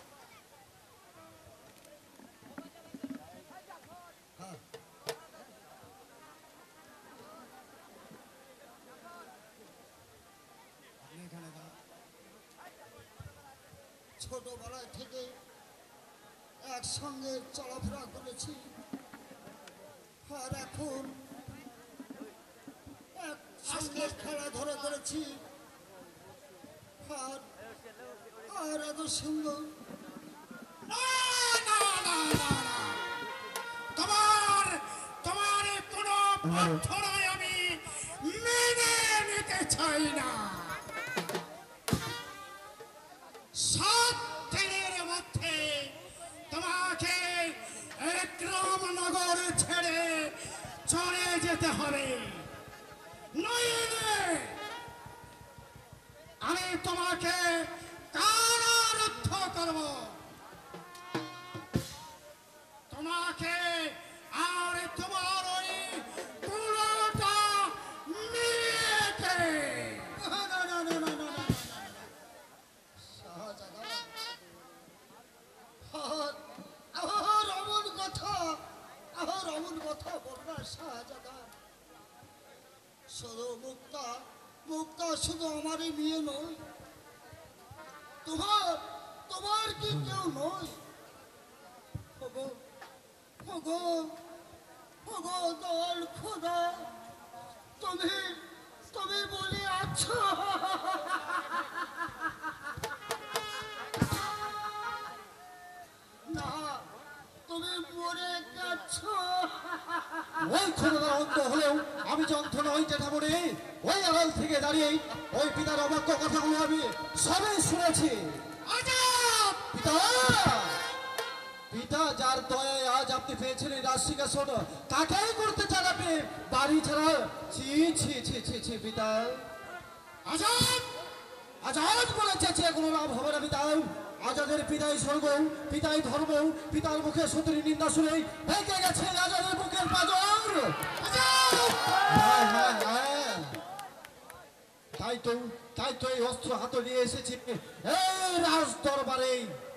আপনি এখানে দাঁড়ান। ছোটবেলায় থেকে একসঙ্গে চলাফেরা করেছি, আর এখন একসঙ্গে খেলাধুলা করেছি, আর আর এত সুন্দর। না, না, না, না, না। তোমার তোমার কোনো প্রার্থনায় আমি মেনে নিতে চাই না। 7 দিনের মধ্যে তোমাকে একরামনগর ছেড়ে চলে যেতে হবে, নইলে আমি তোমাকে কারারুদ্ধ করব। তোমাকে আর তোমার ওই কুলোটা মেয়েকে। না, না, না, না, না, না, না, না। শাহজাদা, আর অমন কথা বল না শাহজাদা। শুধু মুক্তা শুধু আমারই মেয়ে নয়, তোমার কি কেউ নয়? ওগো ওগো ওগো দয়াল খোদা, তুমি বলে আছো। না, তুমি মরে গেছো। ওই ক্ষমতার অন্ত হলেও আমি যন্ত্রণা ওই জেঠামণি ওই আড়াল থেকে দাঁড়িয়ে ওই পিতার অবাক্য কথাগুলো আমি সবই শুনেছি। পিতা, পিতা যার দয়ায় আজ আপনি পেয়েছেন এই রাজসিংহাসন, তাকেই করতে চান আপনি বাড়ি ছাড়া। ছি ছি ছি ছি ছি পিতা, আজাদ আজাদ বলে চেঁচিয়ে কোনো লাভ হবে না পিতা। আজাদের পিতাই স্বর্গ, পিতাই ধর্ম, পিতার মুখে সতীর নিন্দা শুনে ভেঙে গেছে আজাদের বুকের পাঁজর। হ্যাঁ, হ্যাঁ, হ্যাঁ। তাই তো এই অস্ত্র হাতে নিয়ে এসেছি এই রাজ দরবারে।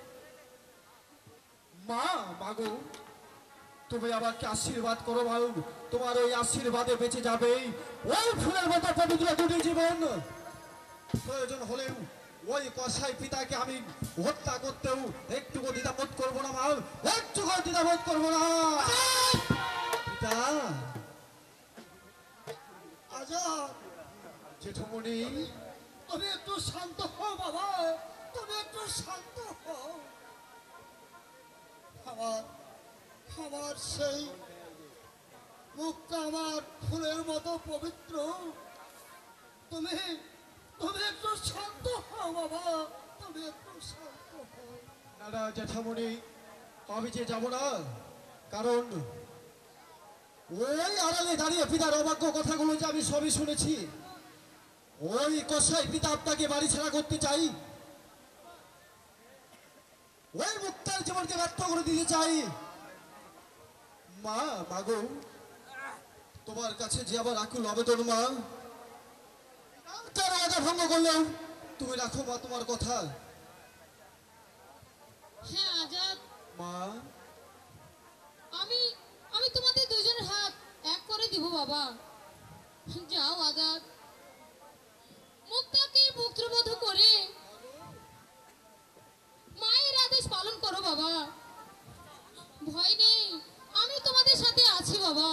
মা, মাগো, তুমি আমাকে আশীর্বাদ করো মা। তোমার ওই আশীর্বাদে বেঁচে যাবে ওই ফুলের মতো পবিত্র দুটি জীবন। প্রয়োজন হলেও ওই কসাই পিতাকে আমি হত্যা করতেও একটুকু দ্বিধাবোধ করবো না মা, একটুকু দ্বিধাবোধ করবো না পিতা। আজাদ, জেঠুমণি, তুমি একটু শান্ত হও বাবা, তুমি একটু শান্ত হও। আমার সেই মুখটা আমার ফুলের মতো পবিত্র। তুমি একটু শান্ত হও বাবা, তুমি একটু শান্ত হও। না না জেঠামণি, আমি যে যাব না, কারণ ওই আড়ালে দাঁড়িয়ে পিতার অবাক্য কথাগুলো যে আমি সবই শুনেছি। ওই কসাই পিতা আপনাকে বাড়ি ছাড়া করতে চাই, ওই মুক্তার জীবনকে ব্যর্থ করে দিতে চাই। মা, মাগো, তোমার কাছে যে আবার আকুল আবেদন মা, তার আদা ভঙ্গ করলেও তুমি রাখো মা তোমার কথা। হ্যাঁ আজাদ, মা, আমি আমি তোমাদের দুজনের হাত এক করে দিব বাবা। যাও আজাদ, মুক্তাকে পুত্রবধ করে মায়ের আদেশ পালন করো বাবা। ভয় নেই, আমি তোমাদের সাথে আছি বাবা।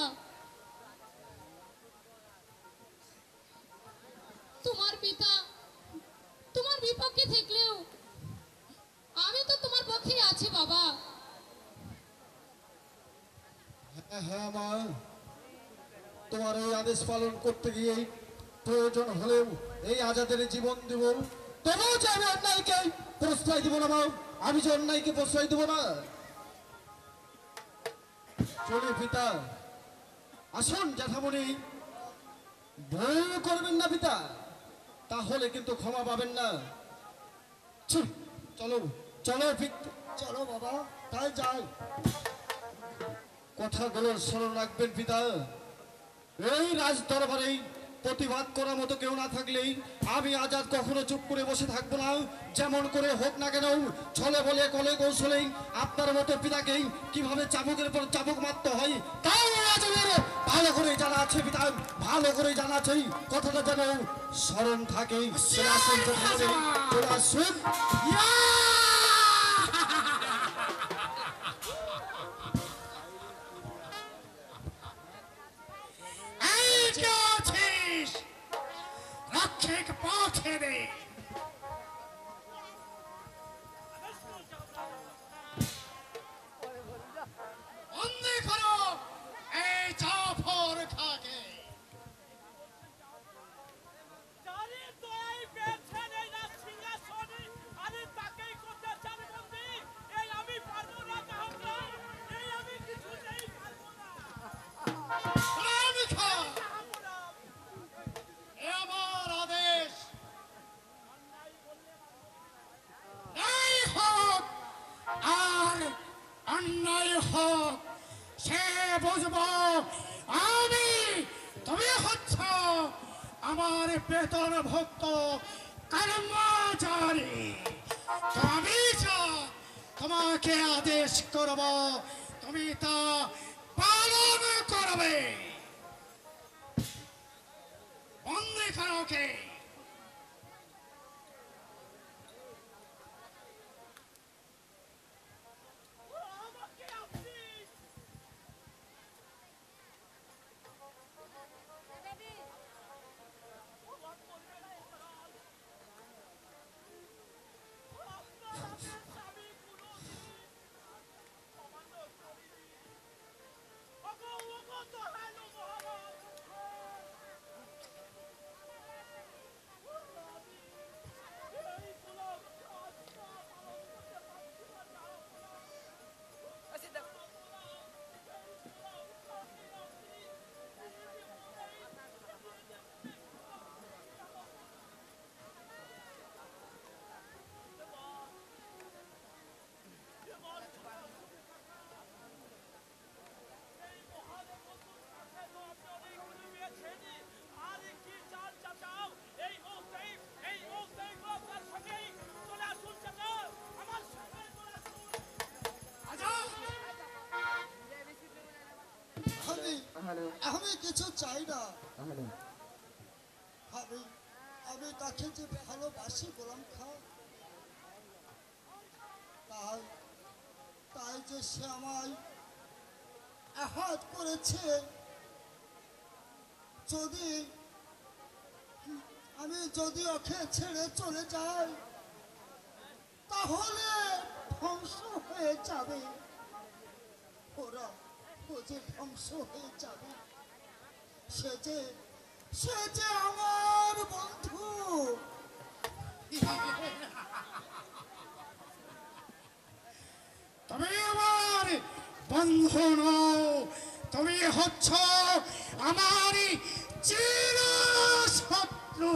তোমার পিতা তোমার বিপক্ষে থাকলেও আমি তো তোমার পক্ষেই আছি বাবা। হ্যাঁ হ্যাঁ মা, তোমার এই আদেশ পালন করতে গিয়ে প্রয়োজন হলেও এই আজাদের জীবন দেব। তবুও যে আমি অন্যায়কে প্রশ্রয় দিব না মা, আমি যে অন্যায়কে প্রশ্রয় দিব না। চলে পিতা, আসুন জ্যাঠামণি, ভয় করবেন না পিতা, তাহলে কিন্তু ক্ষমা পাবেন না। ছি, চলো চলো চলো বাবা, তাই যাই। কথাগুলো স্মরণ রাখবেন পিতা। এই রাজ দরবারে প্রতিবাদ করার মতো কেউ না থাকলেই আমি আজাদ কখনো চুপ করে বসে থাকবো না। যেমন করে হোক না কেন, ছলে বলে কলে কৌশলেই আপনার মতো পিতাকে কিভাবে চাবুকের পর চাবুক মারতে হয় তাও আজাদের ভালো করে জানা আছে পিতা, ভালো করে জানা আছে। কথাটা যেন স্মরণ থাকে। আসুন জ্যাঠামণি, আসুন। এই কে আছিস? রক্ষক পৌঁছে দে। বন্দি করো এই জাফর খাকে। যারে দয়ায় পেয়েছেন এই রাজ সিংহাসনে, আরে তাকেই করতে চান বন্দী। এই আমি পারবো না জাহাপনা, এই আমি কিছুতেই পারবো না। আমি খা, জাহাপনা, এ আমার আদেশ। এই হোক আর অন্যায় হোক, সে বুঝবো আমি। তুমি হচ্ছ আমার বেতন ভক্ত কর্মচারী। তুমি যা তোমাকে আদেশ করব, তুমি তা পালন করবে। বন্দি করো ওকে। আমাকে আপনি আপনার আদেশ আমি কোনোদিন অমান্য করিনি। ওগো ওগো দয়ালু মহারাজ, আমি এইগুলো কাজটা পালন করতে পারছি না জাহাপনা। আমি কিছু চাই না। আমি আমি তাকে যে ভালোবাসি গোলাম খা, তাই তাই যে সে আমায় আঘাত করেছে, যদি আমি যদি ওকে ছেড়ে চলে যাই তাহলে ধ্বংস হয়ে যাবে। ওরা ও যে ধ্বংস হয়ে যাবে। সে যে আমার বন্ধু। তুমি আমার বন্ধু নও, তুমি হচ্ছ আমার চির শত্রু।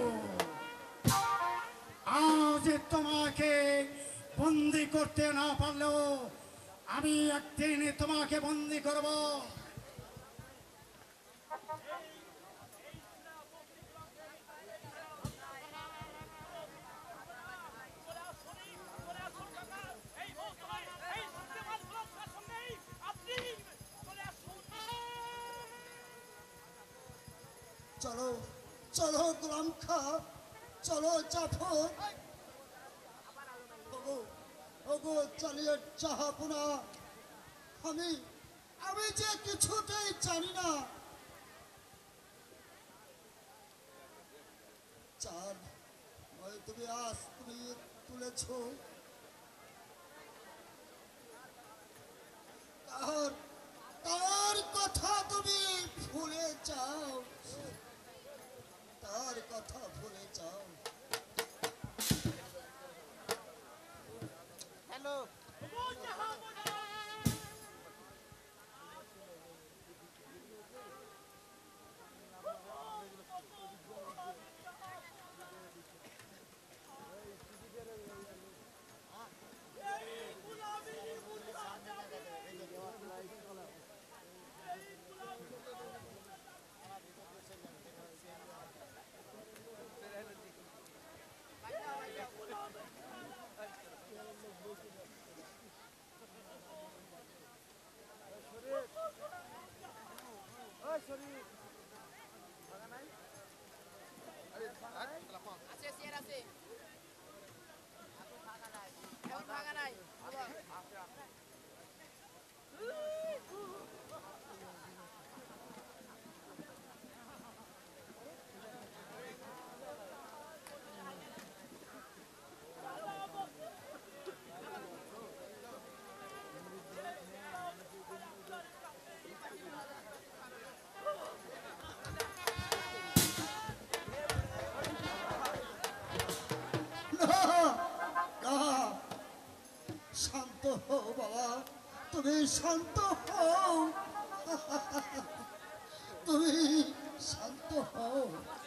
আজ তোমাকে বন্দি করতে না পারলেও আমি একদিন তোমাকে বন্দি করব। এই চলো চলো গোলাম খা, চলো জাফর। ওগো ওগো চালিয়ে চাহাপনা, আমি আমি যে কিছুতেই জানি না। চাঁদ তুমি আজ তুমি তুলেছ, তার তার কথা তুমি ভুলে যাও, তার কথা ভুলে যাও। হ্যালো আছে চেয়ার আছে, এখন ফাঁকা নাই, এখন ফাঁকা নাই। না, না, শান্ত হও বাবা, তুমি শান্ত হও, তুমি শান্ত হও।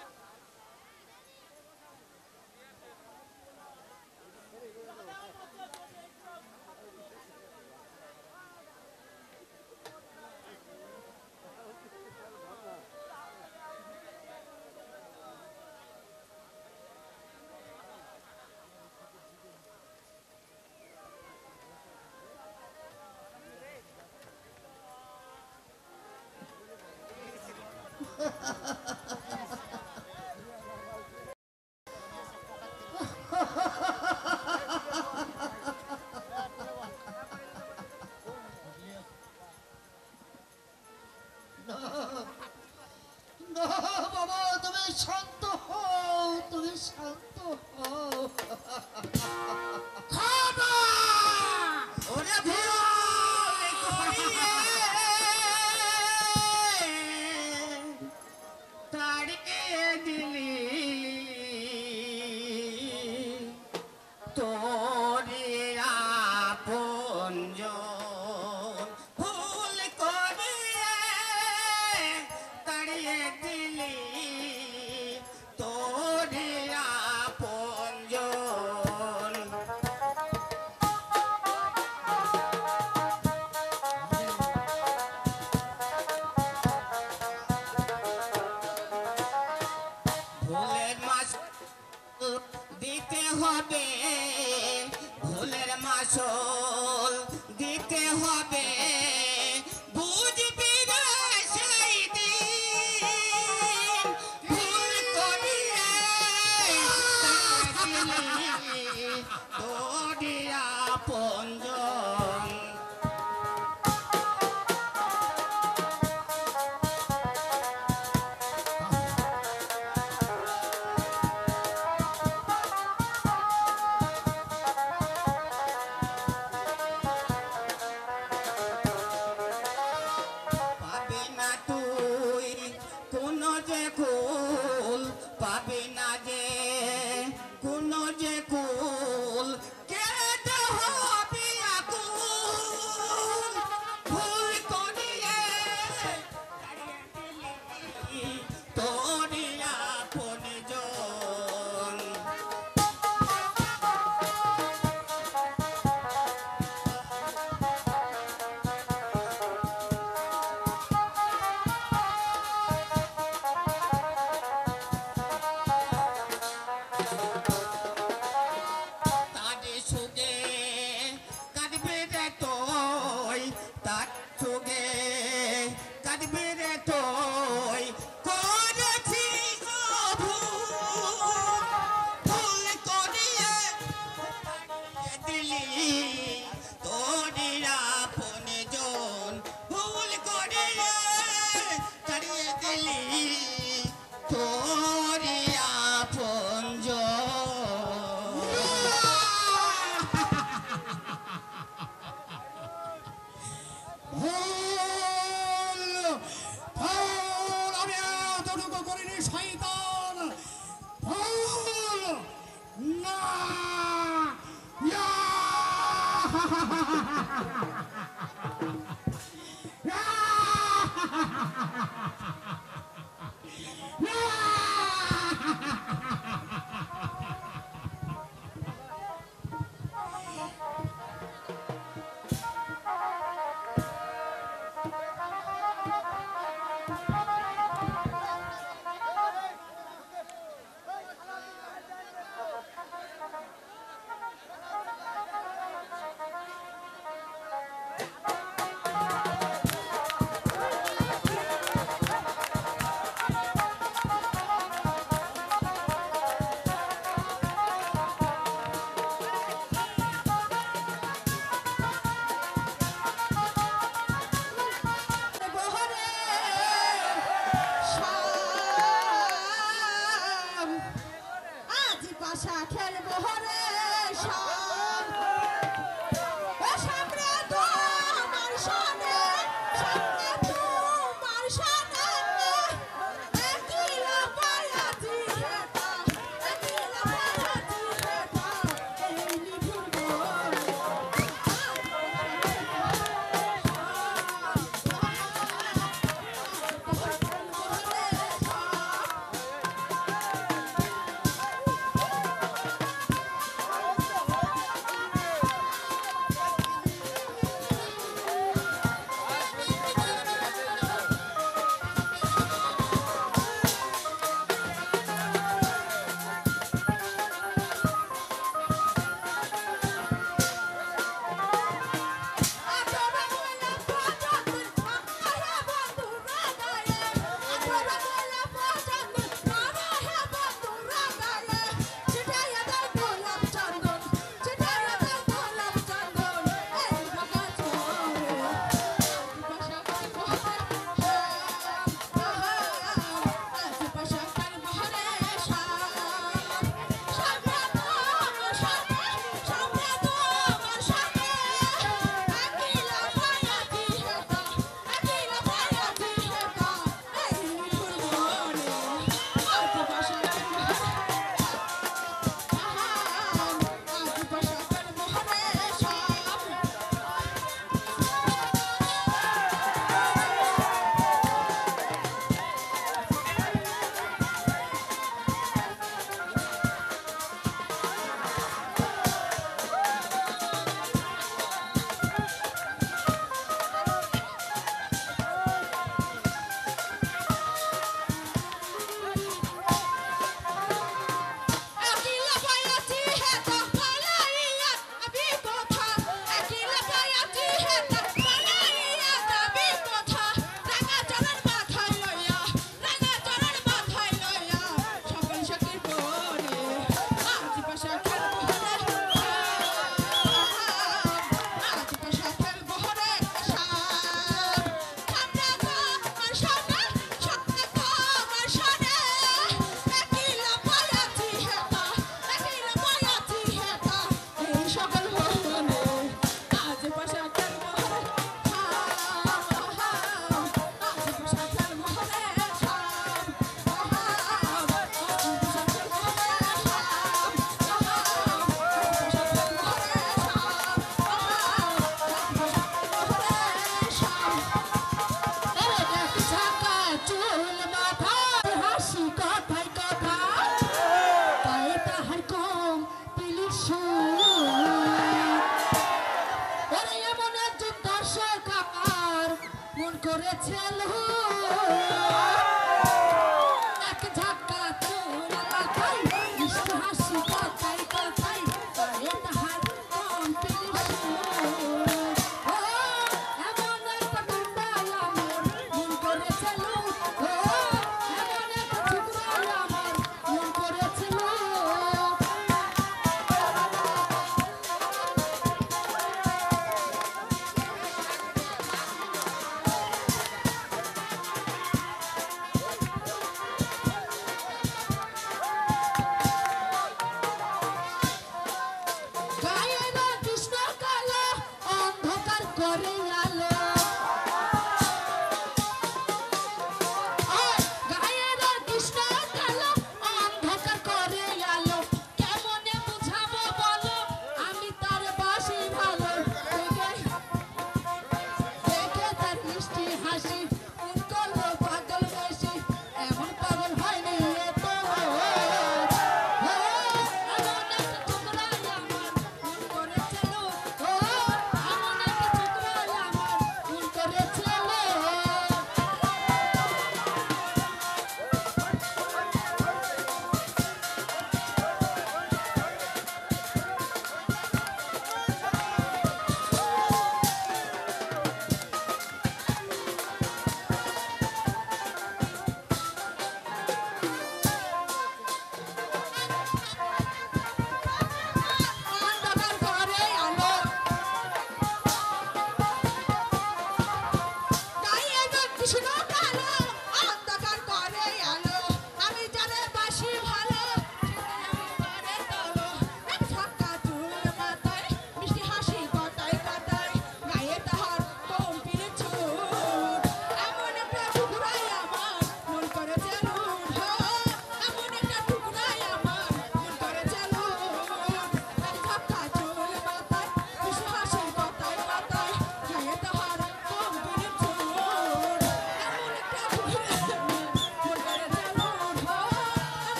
না, না বাবা, তুমি শান্ত হও, তুমি শান্ত হও। ওরে ভুল তাড়িয়ে দিলি তোরে আপনজন, ভুল করিয়ে তাড়িয়ে দিলি তোরে আপনজন। ভুলের মাস দিতে হবে, ভুলের মাসল দিতে হবে, বুঝবি রে সেই দিন ভুল করিয়ে তাড়িয়ে তোরে আপনজন। পাবি না তুই কোনো যে কুল, পাবি না যে কোনো যে কুল, কেটে হবি আকুল, ভুল করিয়ে তাড়িয়ে দিলি তোরে আপনজন।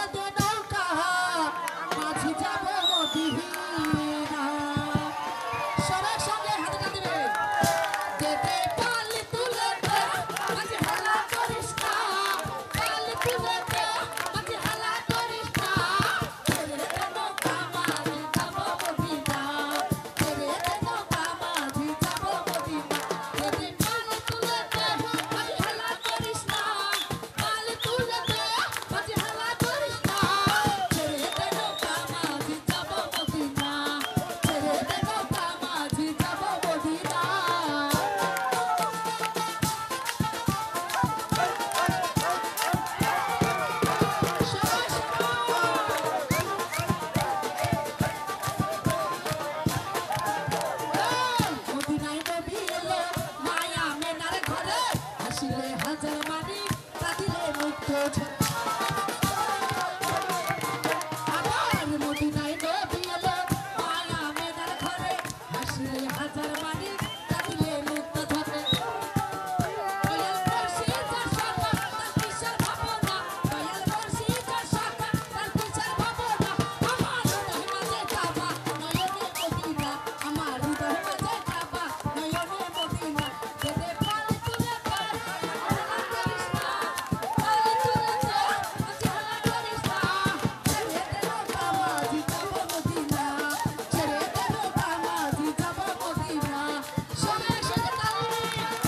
দে নৌকা মাঝি যাব মদিনা সবার সঙ্গে হাতে টান দিবে যেতে পারলে তুলে দে মাঝি হালা করিস না পারলে তুলে দে মাঝি হালা করিস না ছেড়ে দে নৌকা মাঝি যাব মদিনা ছেড়ে দে নৌকা মাঝি যাব মদিনা যেতে পারলে তুলে দে মাঝি হালা করিস না পারলে তুলে দে মাঝি হালা করিস না ছেড়ে দে নৌকা মাঝি যাব মদিনা ছেড়ে দে নৌকা মাঝি যাব মদিনা মদিনায় নবী এলো মায়া মেনার ঘরে হাসিলে হাজার মানি কাঁদিলে মুক্ত আবার মদিনায় নবী এলো মায়া মেনার ঘরে হাসিলে হাজার মানি কাঁদিলে মুক্ত ধরে দয়াল বর্ষি যার শাখা তার কিসের ভাবনা দয়াল বর্ষি যার শাখা তার কিসের ভাবনা আমার হৃদয় মাঝে কাবা নয়নে মদিনা আমার হৃদয় মাঝে কাবা নয়নে মদিনা যেতে পারলে তুলে দে হালা করিস না পারলে তুলে দে মাঝি হালা করিস না ছেড়ে দে নৌকা মাঝি যাব মদিনা ছেড়ে দে নৌকা মাঝি যাব মদিনা সবাই একসাথে তালি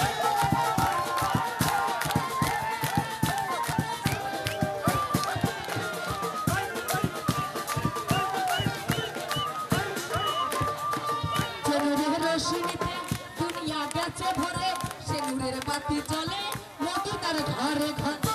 সেনুরের রশ্মিতে দুনিয়া গেছে ভরে সেনুরের বাতি জ্বলে মদিনার ঘরে ঘরে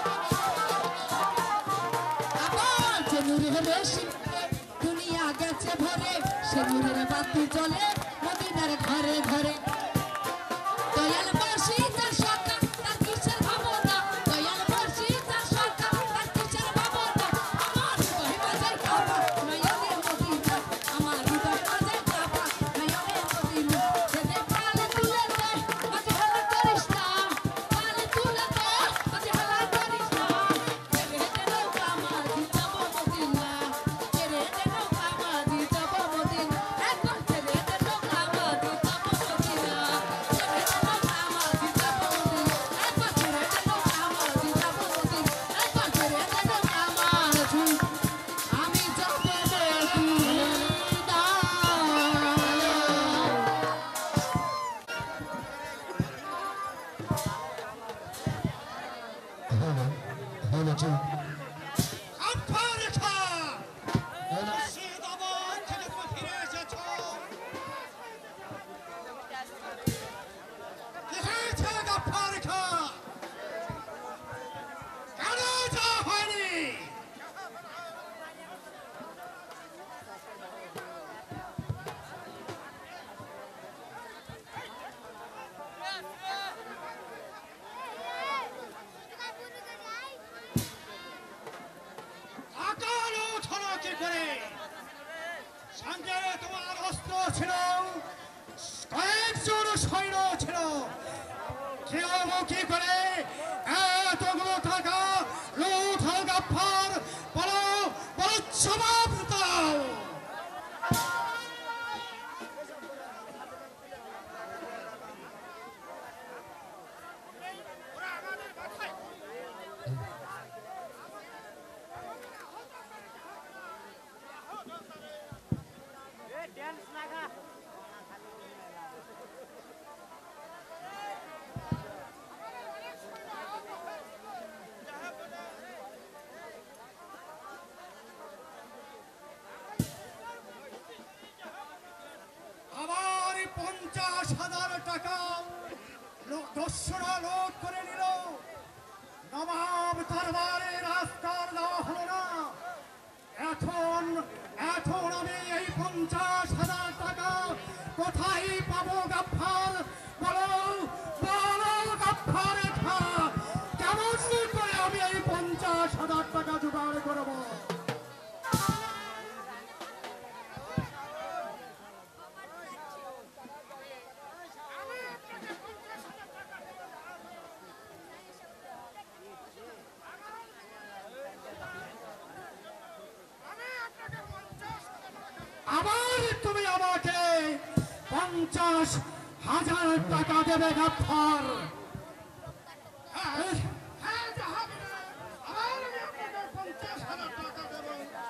আবার সেনুরের রশ্মিতে দুনিয়া গেছে ভরে সেনুরের বাতি জ্বলে মদিনার ঘরে ঘরে দয়াল বর্ষি তার শাখা তার কিসের ভাবনা দয়াল বর্ষি তার শাখা তার কিসের ভাবনা আমার হৃদয় মাঝে কাবা নয়নে মদিনা আমার হৃদয় মাঝে কাবা নয়নে মদিনা যেতে পারলে তুলে দে মাঝি হালা করিস না পারলে তুলে দে মাঝি হালা করিস না ছেড়ে দে নৌকা মাঝি যাব মদিনা ছেড়ে দে নৌকা মাঝি যাব মদিনা একবার ছেড়ে দে নৌকা মাঝি যাব মদিনা ছেড়ে দে নৌকা মাঝি যাব মদিনা একবার ছেড়ে দে নৌকা মাঝি যাব মদিনা একবার ছেড়ে দে নৌকা মাঝি আমি যাব মদিনা গাফফার খাঁ মুর্শিদাবাদ থেকে তুমি ফিরে এসেছো কি হয়েছে গাফফার খাঁ কেন যাওয়া হয়নি আকাল উঠলো কি করে সঙ্গে তোমার অস্ত্র ছিল কয়েকজন সৈন্য ছিল কেউ কি করে এতগুলো টাকা লুট হল গাফফার বলো বলো জবাব দাও আবার 50,000 টাকা দস্যুরা লুট করে নিল নবাব দরবারে রাস্তার দেওয়া হলো না এখন এখন আমি এই 50,000 টাকা কোথায় পাবো গাফফার বলো বলো গাফফার খাঁ কেমন করে আমি এই 50,000 টাকা জোগাড় করবো 50,000 টাকা দেবে গাফফার। হ্যাঁ হ্যাঁ জাহাপনা, আবার আমি আপনাকে 50,000 টাকা দেব।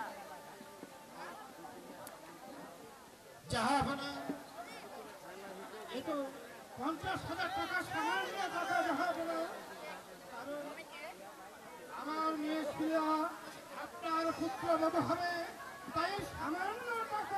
জাহাপনা, এ তো 50,000 টাকা সামান্য টাকা জাহাপনা। কারণ আমার মেয়ে শিলা আপনার পুত্রবধূ হবে, তাই সামান্য টাকা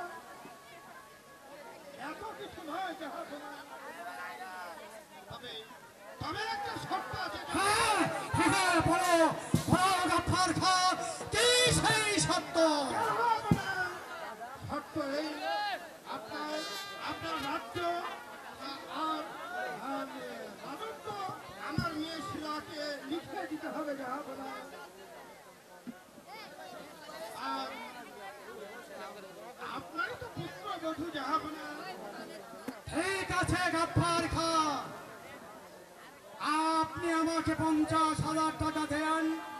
এত কিছু নয় জাহাপনা। তবে তবে একটা শর্ত আছে হ্যাঁ হ্যাঁ, বলো বলো গাফফার খা, কি সেই সত্য? জাহাপনা। শর্ত এই, আপনার আপনার রাজ্য আর রাজত্ব আমার মেয়ে শিলাকে লিখে দিতে হবে জাহাপনা। আর আপনারই তো পুত্রবধূ জাহাপনা। ঠিক আছে গাফফার খা, আপনি আমাকে 50,000 টাকা দেন।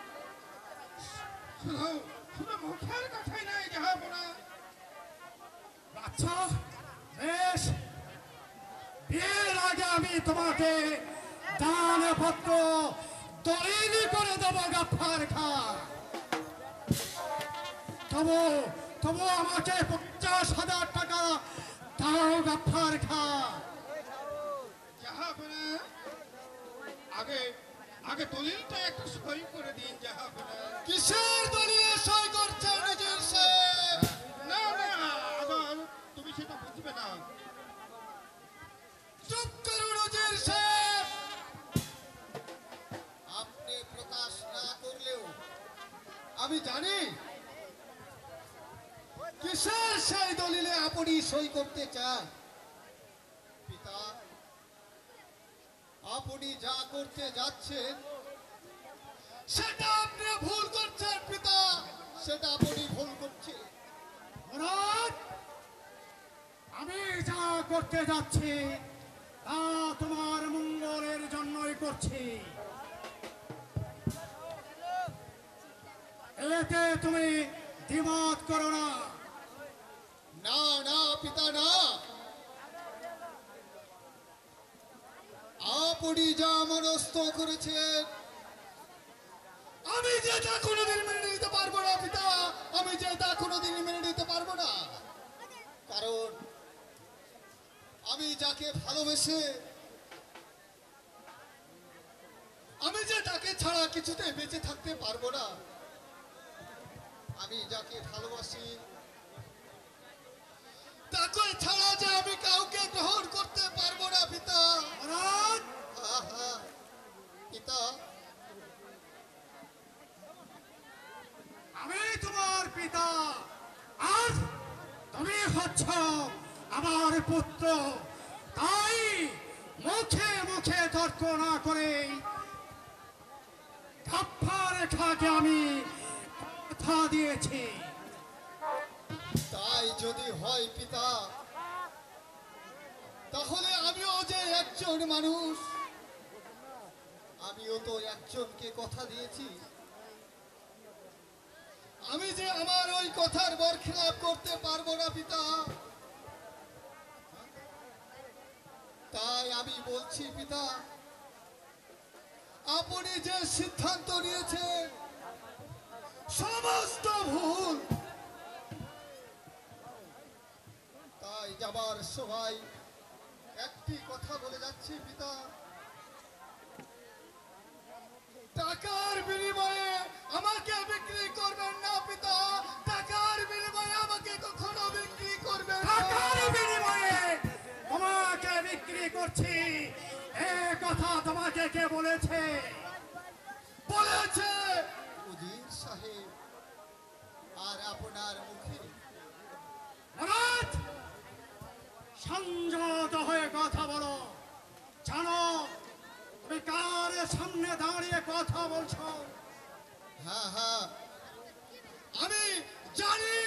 শুধু শুধু মুখের কথাই নাই জাহাপনা। আচ্ছা বেশ, বিয়ের আগে আমি তোমাকে দানপত্র দলিল করে দেবো গাফফার খা। তবু তবু আমাকে 50,000 টাকা দাও গাফফার খা। জাহাপনা, আগে আগে দলিলটা একটু সই করে দিন জাহাপনা। কিসের দলিলে সই করছেন উজির সাহেব? না না, আবার তুমি সেটা বুঝবে না। চুপ করুন উজির সাহেব। আপনি প্রকাশ না করলেও আমি জানি কিসের সেই দলিলে আপনি সই করতে চান। পিতা, আপনি যা করতে যাচ্ছেন সেটা আপনি ভুল করছেন পিতা, সেটা আপনি ভুল করছেন। মুরাদ, আমি যা করতে যাচ্ছি তা তোমার মঙ্গলের জন্যই করছি। এতে তুমি দ্বিমত করো না। না না পিতা না, আপনি যা মনস্থ করেছেন আমি যে তা কোনোদিন মেনে নিতে পারবো না পিতা, আমি যে তা কোনোদিন মেনে নিতে পারবো না। কারণ আমি যাকে ভালোবেসে, আমি যে তাকে ছাড়া কিছুতে বেঁচে থাকতে পারবো না। আমি যাকে ভালোবাসি তাকে ছাড়া যে আমি কাউকে গ্রহণ করতে পারবো না পিতা। মুরাদ, আহা, পিতা, আমি তোমার পিতা আর তুমি হচ্ছ আমার পুত্র, তাই মুখে মুখে তর্ক না করে গাফফার খাকে আমি কথা দিয়েছি। তাই যদি হয় পিতা, তাহলে আমিও যে একজন মানুষ, আমিও তো একজনকে কথা দিয়েছি। আমি যে আমার ওই কথার বরখেলাপ করতে পারবো না পিতা। তাই আমি বলছি পিতা, আপনি যে সিদ্ধান্ত নিয়েছেন সমস্ত ভুল। তাই যাবার সবাই একটি কথা বলে যাচ্ছি পিতা, টাকার বিনিময়ে আমাকে বিক্রি করবেন না পিতা, টাকার বিনিময়ে আমাকে কখনো বিক্রি করবেন না। টাকার বিনিময়ে তোমাকে বিক্রি করছি, এ কথা তোমাকে কে বলেছে? বলেছে উজির সাহেব, আর আপনার মুখে। মুরাদ, সংযত হয়ে কথা বলো। জানো তুমি কার সামনে দাঁড়িয়ে কথা বলছো? হ্যাঁ হ্যাঁ, আমি জানি।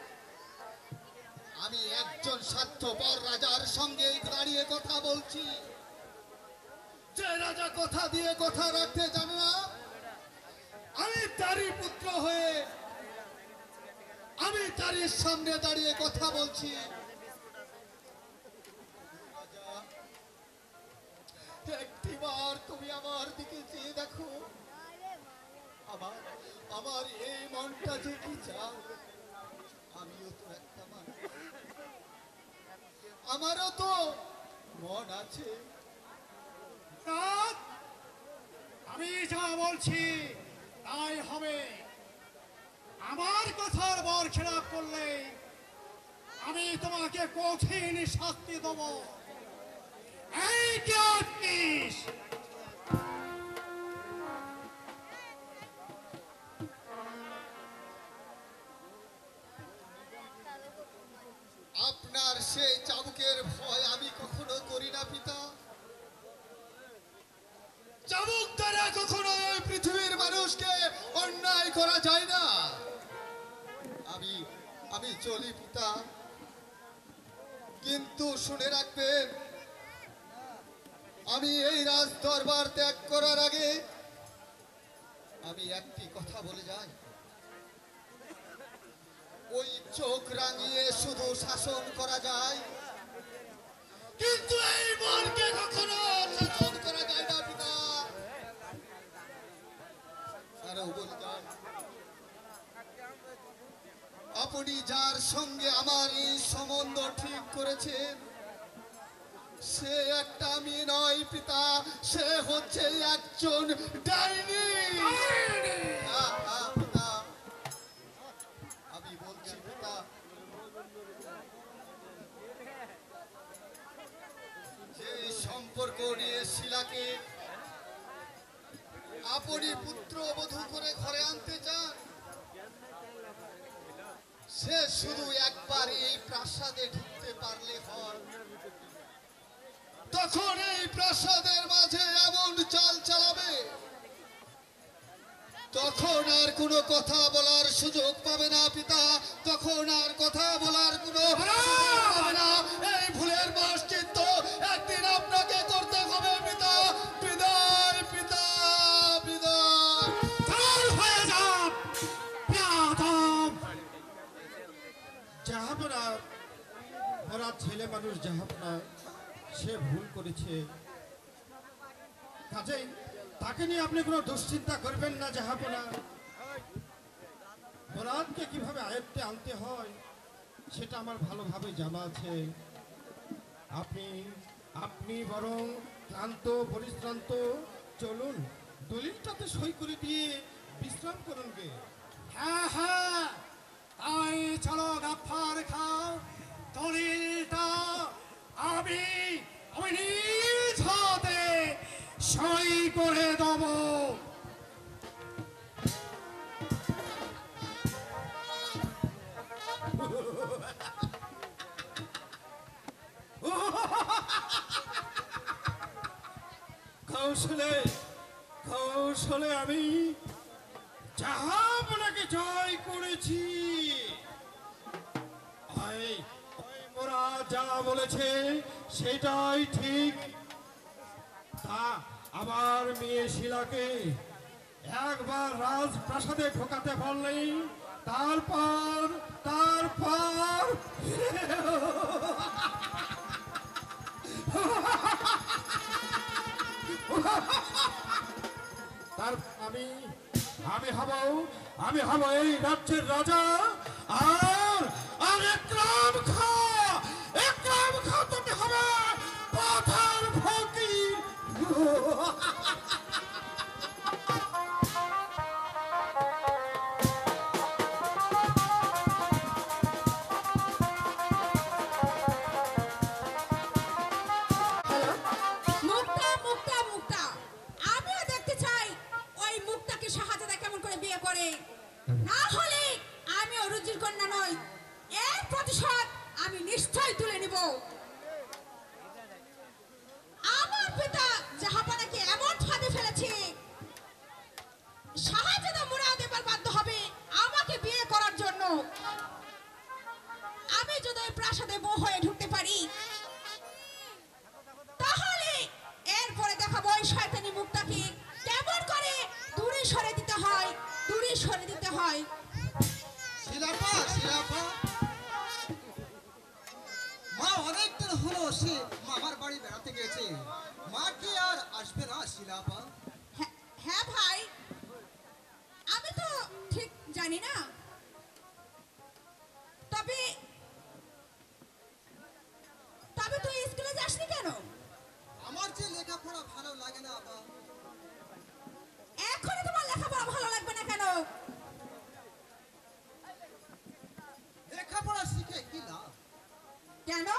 আমি একজন স্বার্থপর রাজার সঙ্গে দাঁড়িয়ে কথা বলছি, যে রাজা কথা দিয়ে কথা রাখতে জানে না। আমি তারই পুত্র হয়ে আমি তারই সামনে দাঁড়িয়ে কথা বলছি। আমার আমার এই মনটা যে কি চায়, আমিও তো একটা মানুষ, আমারও তো মন আছে। রাত, আমি যা বলছি তাই হবে। আমার কথার বর খেলাপ করলে আমি তোমাকে কঠিন শাস্তি দেব। এই কি আছিস? আপনার সেই চাবুকের ভয় আমি কখনো করি না পিতা। চাবুক দ্বারা কখনো এই পৃথিবীর মানুষকে অন্যায় করা যায় না। আমি আমি চলি পিতা, কিন্তু শুনে রাখবেন, আমি এই রাজ দরবার ত্যাগ করার আগে আমি একটি কথা বলে যাই। ওই চোখ রাঙিয়ে শুধু শাসন করা যায়, কিন্তু এই মনকে কখনো শাসন করা যায় না পিতা। আরো বলে যাই, আপনি যার সঙ্গে আমার এই সম্বন্ধ ঠিক করেছেন, সে একটা মেয়ে নয় পিতা, সে হচ্ছে একজন ডাইনি। পিতা, আমি বলছি পিতা, যে সম্পর্ক নিয়ে শিলাকে আপনি পুত্রবধূ করে ঘরে আনতে চান, সে শুধু একবার এই প্রাসাদে ঢুকতে পারলে হয়। তখন এই প্রাসাদের মাঝে এমন চাল চালাবে, তখন আর কোনো কথা বলার সুযোগ পাবে না পিতা, তখন আর কথা বলার কোনো সুযোগ পাবে না। এই ভুলের প্রায়শ্চিত্ত একদিন আপনাকে করতে হবে পিতা। বিদায় পিতা, বিদায়। চল হয়ে যান, বেয়াদব। জাহাপনা, ওরা ছেলে মানুষ জাহাপনা, সে ভুল করেছে। কাজেই তাকে নিয়ে আপনি কোনো দুশ্চিন্তা করবেন না জাহাপনা। বরাতকে কিভাবে আয়ত্তে আনতে হয় সেটা আমার ভালোভাবে জানা আছে। আপনি আপনি বরং ক্লান্ত পরিশ্রান্ত, চলুন দলিলটাতে সই করে দিয়ে বিশ্রাম করুন গে। হ্যাঁ হ্যাঁ, তাই চলো গাফার খাও। দলিলটা আমি আমি নিজ হাতে সই করে দেব। কৌশলে কৌশলে আমি জাহাপনাকে জয় করেছি। ওরা যা বলেছে সেটাই ঠিক। তা আমার মেয়ে শিলাকে একবার রাজপ্রাসাদে ঢোকাতে পারলেই তারপর তারপর তার আমি আমি হব আমি হব এই রাজ্যের রাজা। আর আর একরাম খা তুমি হবে পথের ফকির। মুক্তা মুক্তা মুক্তা, আমিও দেখতে চাই ওই মুক্তাকে শাহজাদা কেমন করে বিয়ে করে। না হলে আমি অরুজির কন্যা নই, এর প্রতিশোধ আমি নিশ্চয়ই তুলে নিব। আমার পিতা জাহাপানাকে এমন ফাঁদে ফেলেছে, শাহজাদা মুরাদ এবার বাধ্য হবে আমাকে বিয়ে করার জন্য। আমি যদি ওই প্রাসাদে বউ হয়ে ঢুকতে পারি, তাহলে এরপরে দেখাবো ওই শয়তানি মুক্তাকে কেমন করে দূরে সরে দিতে হয়, দূরে সরে দিতে হয়। শিলাপা, শিলাপা, মা অনেকদিন হলো সে মামার বাড়ি বেড়াতে গেছে, মা কি আর আসবে না শিলাপা? হ্যাঁ ভাই, জানি না। তবে তবে তুই স্কুলে যাসনি কেন? আমার যে লেখাপড়া ভালো লাগে না আপা। এখনই তোমার লেখাপড়া ভালো লাগবে না কেন? লেখাপড়া শিখে কি লাভ? কেন?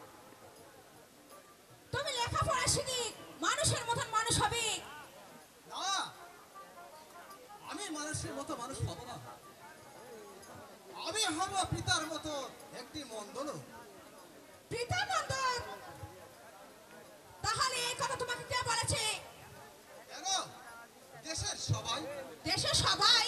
তুমি লেখাপড়া শিখে মানুষের মতন মানুষ হবে। না, আমি মানুষের মতো মানুষ হব না। আমি হব পিতার মতো একটি মন্দ লোক। পিতা মন্দন? তাহলে এই কথা তোমাকে কে বলেছে? কেন? দেশের সবাই। দেশের সবাই?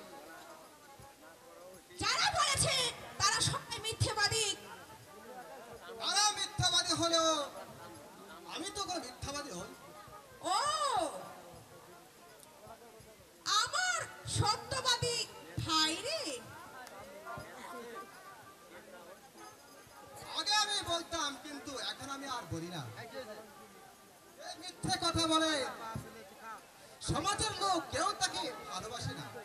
যারা বলেছে তারা সবাই মিথ্যেবাদী। তারা মিথ্যাবাদী হলেও আমি তো কোনো মিথ্যাবাদী হই। ও, আমার সত্যবাদী ভাই রে। আগে আমি বলতাম, কিন্তু এখন আমি আর বলি না। এই মিথ্যে কথা বলে সমাজের লোক কেউ তাকে ভালোবাসে না।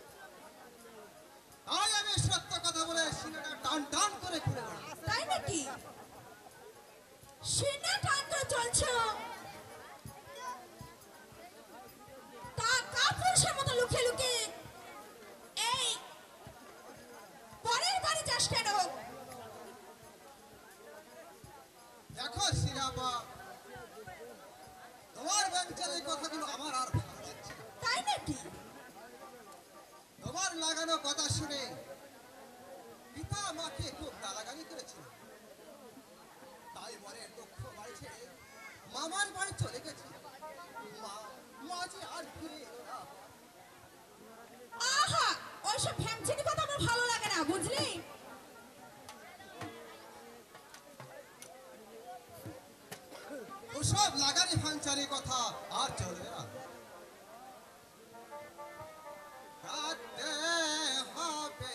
তাই আমি সত্য কথা বলে সিনেটা টান টান করে ঘুরে বেড়াই। তাই নাকি? সিনা টান করে চলছো, তা কাপুরুষের মতো লুকিয়ে লুকিয়ে এই পরের বাড়ি যাস কেন? দেখো সিরাপা, তোমার ব্যঞ্চলের কথাগুলো আমার আর ভালো লাগছে না। তাই নাকি? তোমার লাগানো কথা শুনে পিতা মাকে খুব গালাগালি করেছিল। তাই মনের দুঃখ বাড়ি ছেড়ে মামার বাড়ি চলে গেছে। মা যে আর ফিরে এলো না। আহা, ওইসব ভ্যামচিনি কথা আমার ভালো লাগে না, বুঝলি? ওসব লাগানি ফাঞ্চারি কথা আর চলবে না। কাঁদতে হবে,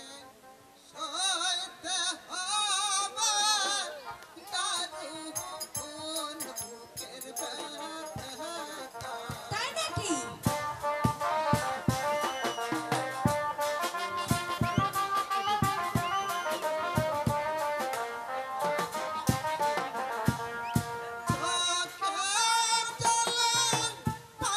সইতে হবে, দারুণ বুকের ব্যথা। তাই নাকি? চোখের জলে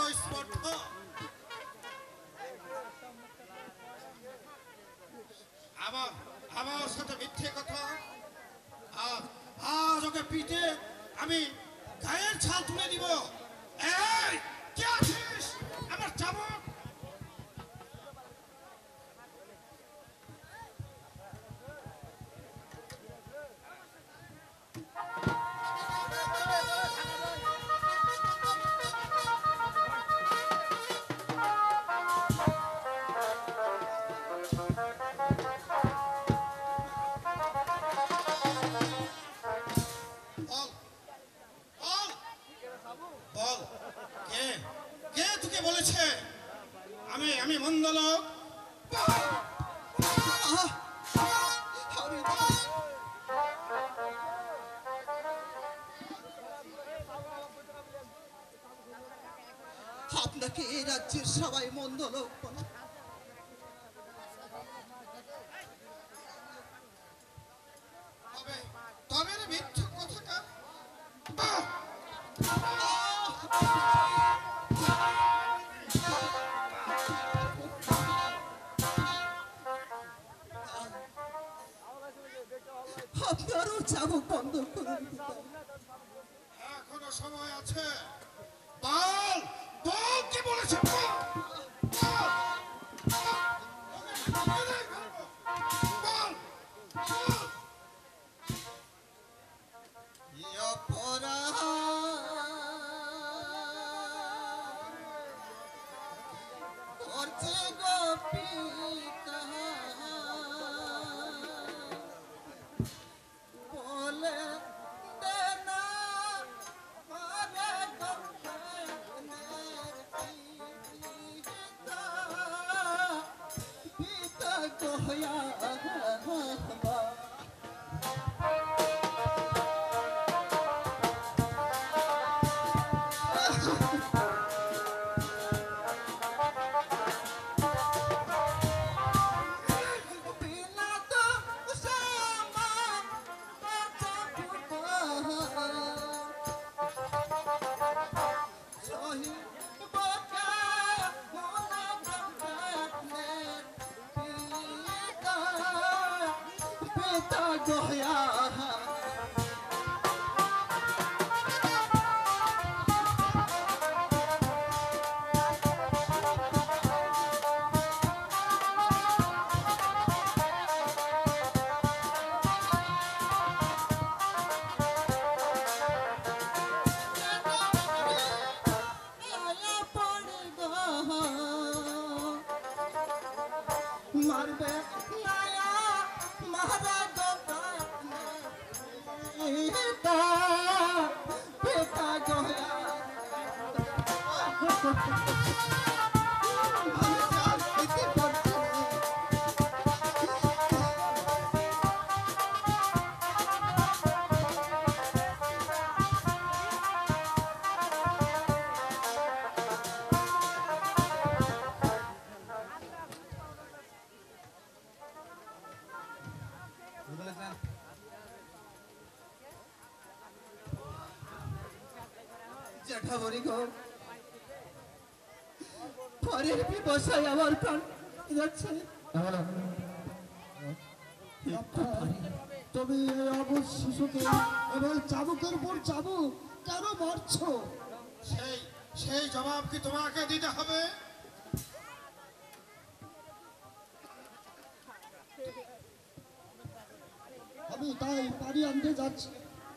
স্পর্ধা। আমার সাথে মিথ্যে কথা। আজ ওকে পিঠে আমি গায়ের ছাল তুলে দিব। এই কে আছিস? আমার চাবুক। বল কে তোকে বলেছে আমি মন্দ লোক? আপনাকে এই রাজ্যের সবাই মন্দ লোক বলে। তবে রে মিথ্যে কথাকার। আপনারও চাবুক বন্ধ করুন। এখনো সময় আছে। বল কি বলেছে? মারবে নায়া মহারাজ পিতা গয়া জ্যাঠামণি গো, পরের বিবসায় আমার প্রাণ যাচ্ছে। তবে এই অবশ শিশুকে এবং চাবুকের উপর চাবুক কেন মারছো? সেই জবাব কি তোমাকে দিতে হবে? আমি তাই পানি আনতে যাচ্ছি।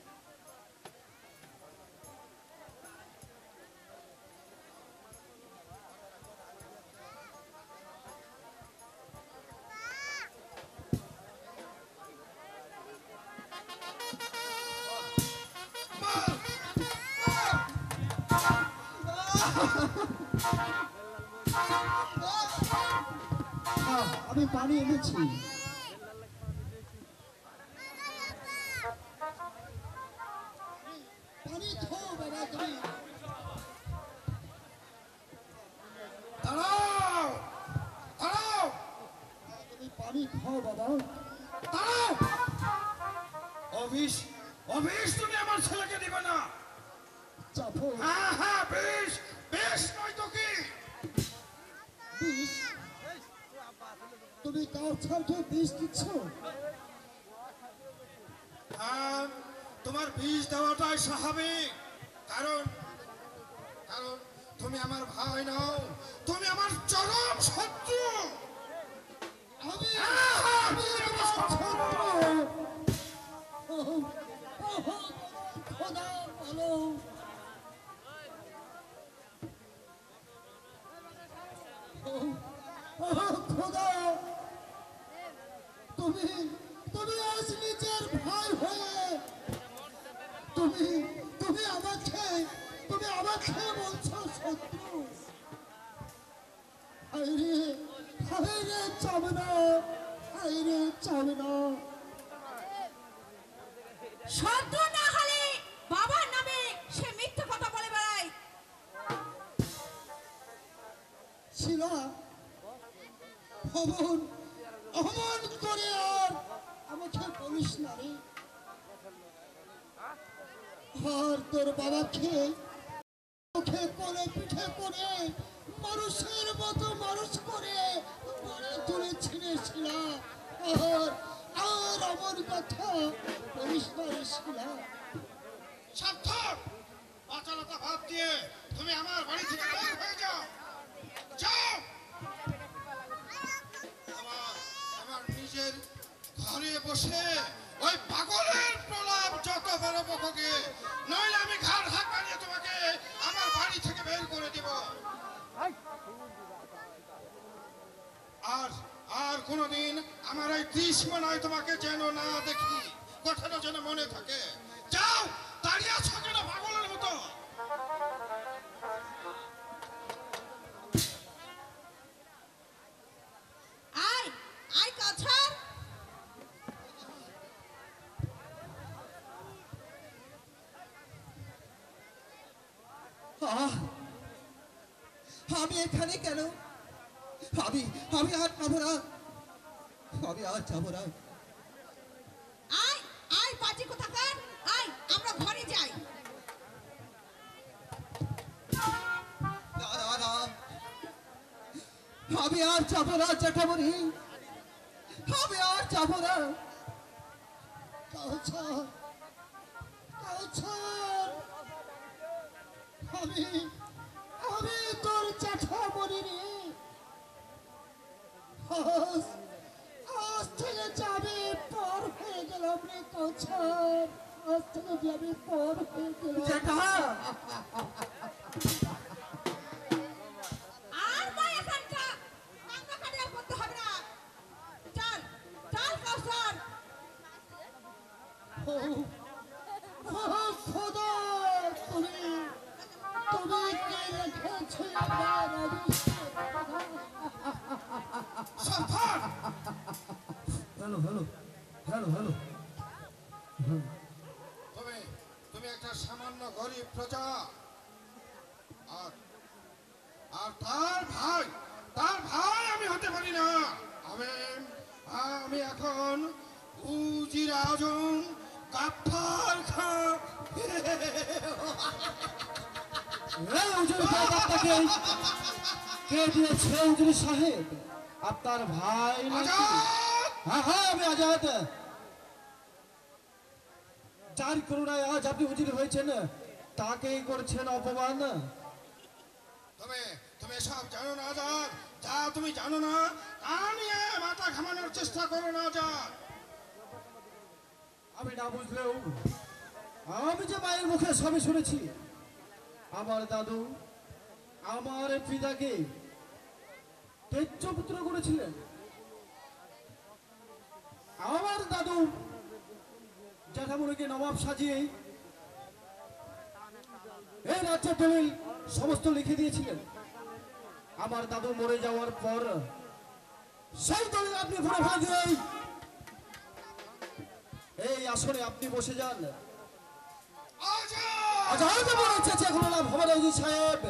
আমি পানি এনেছি। পানি খাও বাবা, তুমি দাঁড়াও দাঁড়াও, তুমি পানি খাও বাবা, দাঁড়াও। অভিষ তুমি আমার ছেলেকে দিবে না। চাপো। হ্যাঁ বেশ নয়তো তুমি কাউছারকে বিষ দিচ্ছ? হ্যাঁ, তোমার বিষ দেওয়াটাই স্বাভাবিক। কারণ কারণ তুমি আমার ভাই নও, তুমি আমার চরম শত্রু। আমি আমি আমার শত্রু। খোদা বলো, খোদা, তুমি তুমি আজ নিজের ভাই হয়ে তুমি তুমি আমাকে বলছো শত্রু? হায়রে হায়রে, চাবে না, হায়রে চাবে না। শত্রু না হলে বাবার নামে সে মিথ্যে কথা বলে বেড়ায়। শিলা, অমন অমন করে আর আমাকে বলিস না রে। আর তোর বাবাকে মুখে কোলে পিঠে করে মানুষের মতো মানুষ করে গড়ে তুলেছিলে শিলা। আর আমার কথা বলিস না রে শিলা। সার্থক, অচলতা ভাব দিয়ে তুমি আমার বাড়ি থেকে বের হয়ে যাও। যাও। আমার নিজের ঘরে বসে ওই পাগলের প্রলাপ যত বড় বককে, নইলে আমি ঘাড় ধাক্কা দিয়ে তোমাকে আমার বাড়ি থেকে বের করে দিব। আর কোনোদিন আমার এই ত্রিসীমানায় তোমাকে যেন না দেখি, কথাটা যেন মনে থাকে। যাও, দাঁড়িয়ে আছো কেন পাগলের মতো? আয় আয় কাছার। আমি এখানে কেন? আমি আমি আর যাবো না, আমি আর যাবো না। আয় আয় পাজি কোথাকার, আয় আমরা ঘরে যাই। না, না, না, আমি আর যাবো না জ্যাঠামণি, আমি আর যাবো না। কাউছার, কাউছার, আমি আমি তোর জ্যাঠামণি রে। আজ থেকে যাবে পর হয়ে গেলাম রে কাউছার, আজ থেকে যাবে পর হয়ে গেলাম। আর মা এখানটা কান্নাকাটি আর করতে হবে না। চল চল কাউসার। খোদা, তুমি তুমি কে রেখেছো আমার সার্থক, হ্যালো হ্যালো হ্যালো হ্যালো। তুমি একটা সামান্য গরিব প্রজা, আর আর তার ভাই আমি হতে পারি না। আমি এখন উজির আজম গাফফার খান। কে দিয়েছে উজির সাহেব? আপনার ভাই নাকি? আজাদ! হ্যাঁ হ্যাঁ, আমি আজাদ। যার করুণায় আজ আপনি উজির হয়েছেন তাকেই করছেন অপমান। তুমি সব জানো না আজাদ? যা তুমি জানো না তা নিয়ে মাথা ঘামানোর চেষ্টা করো না আজাদ। আমি না বুঝলেও আমি যে মায়ের মুখে সবই শুনেছি। আমার দাদু আমার পিতাকে তেজ্য পুত্র করেছিলেন। আমার দাদু জ্যাঠামুড়িকে নবাব সাজিয়ে এই রাজ্যের দলিল সমস্ত লিখে দিয়েছিলেন। আমার দাদু মরে যাওয়ার পর সেই দলিল আপনি ভরে ফেলে দিয়ে এই আসরে আপনি বসে যান। আজাদ! সাহেব,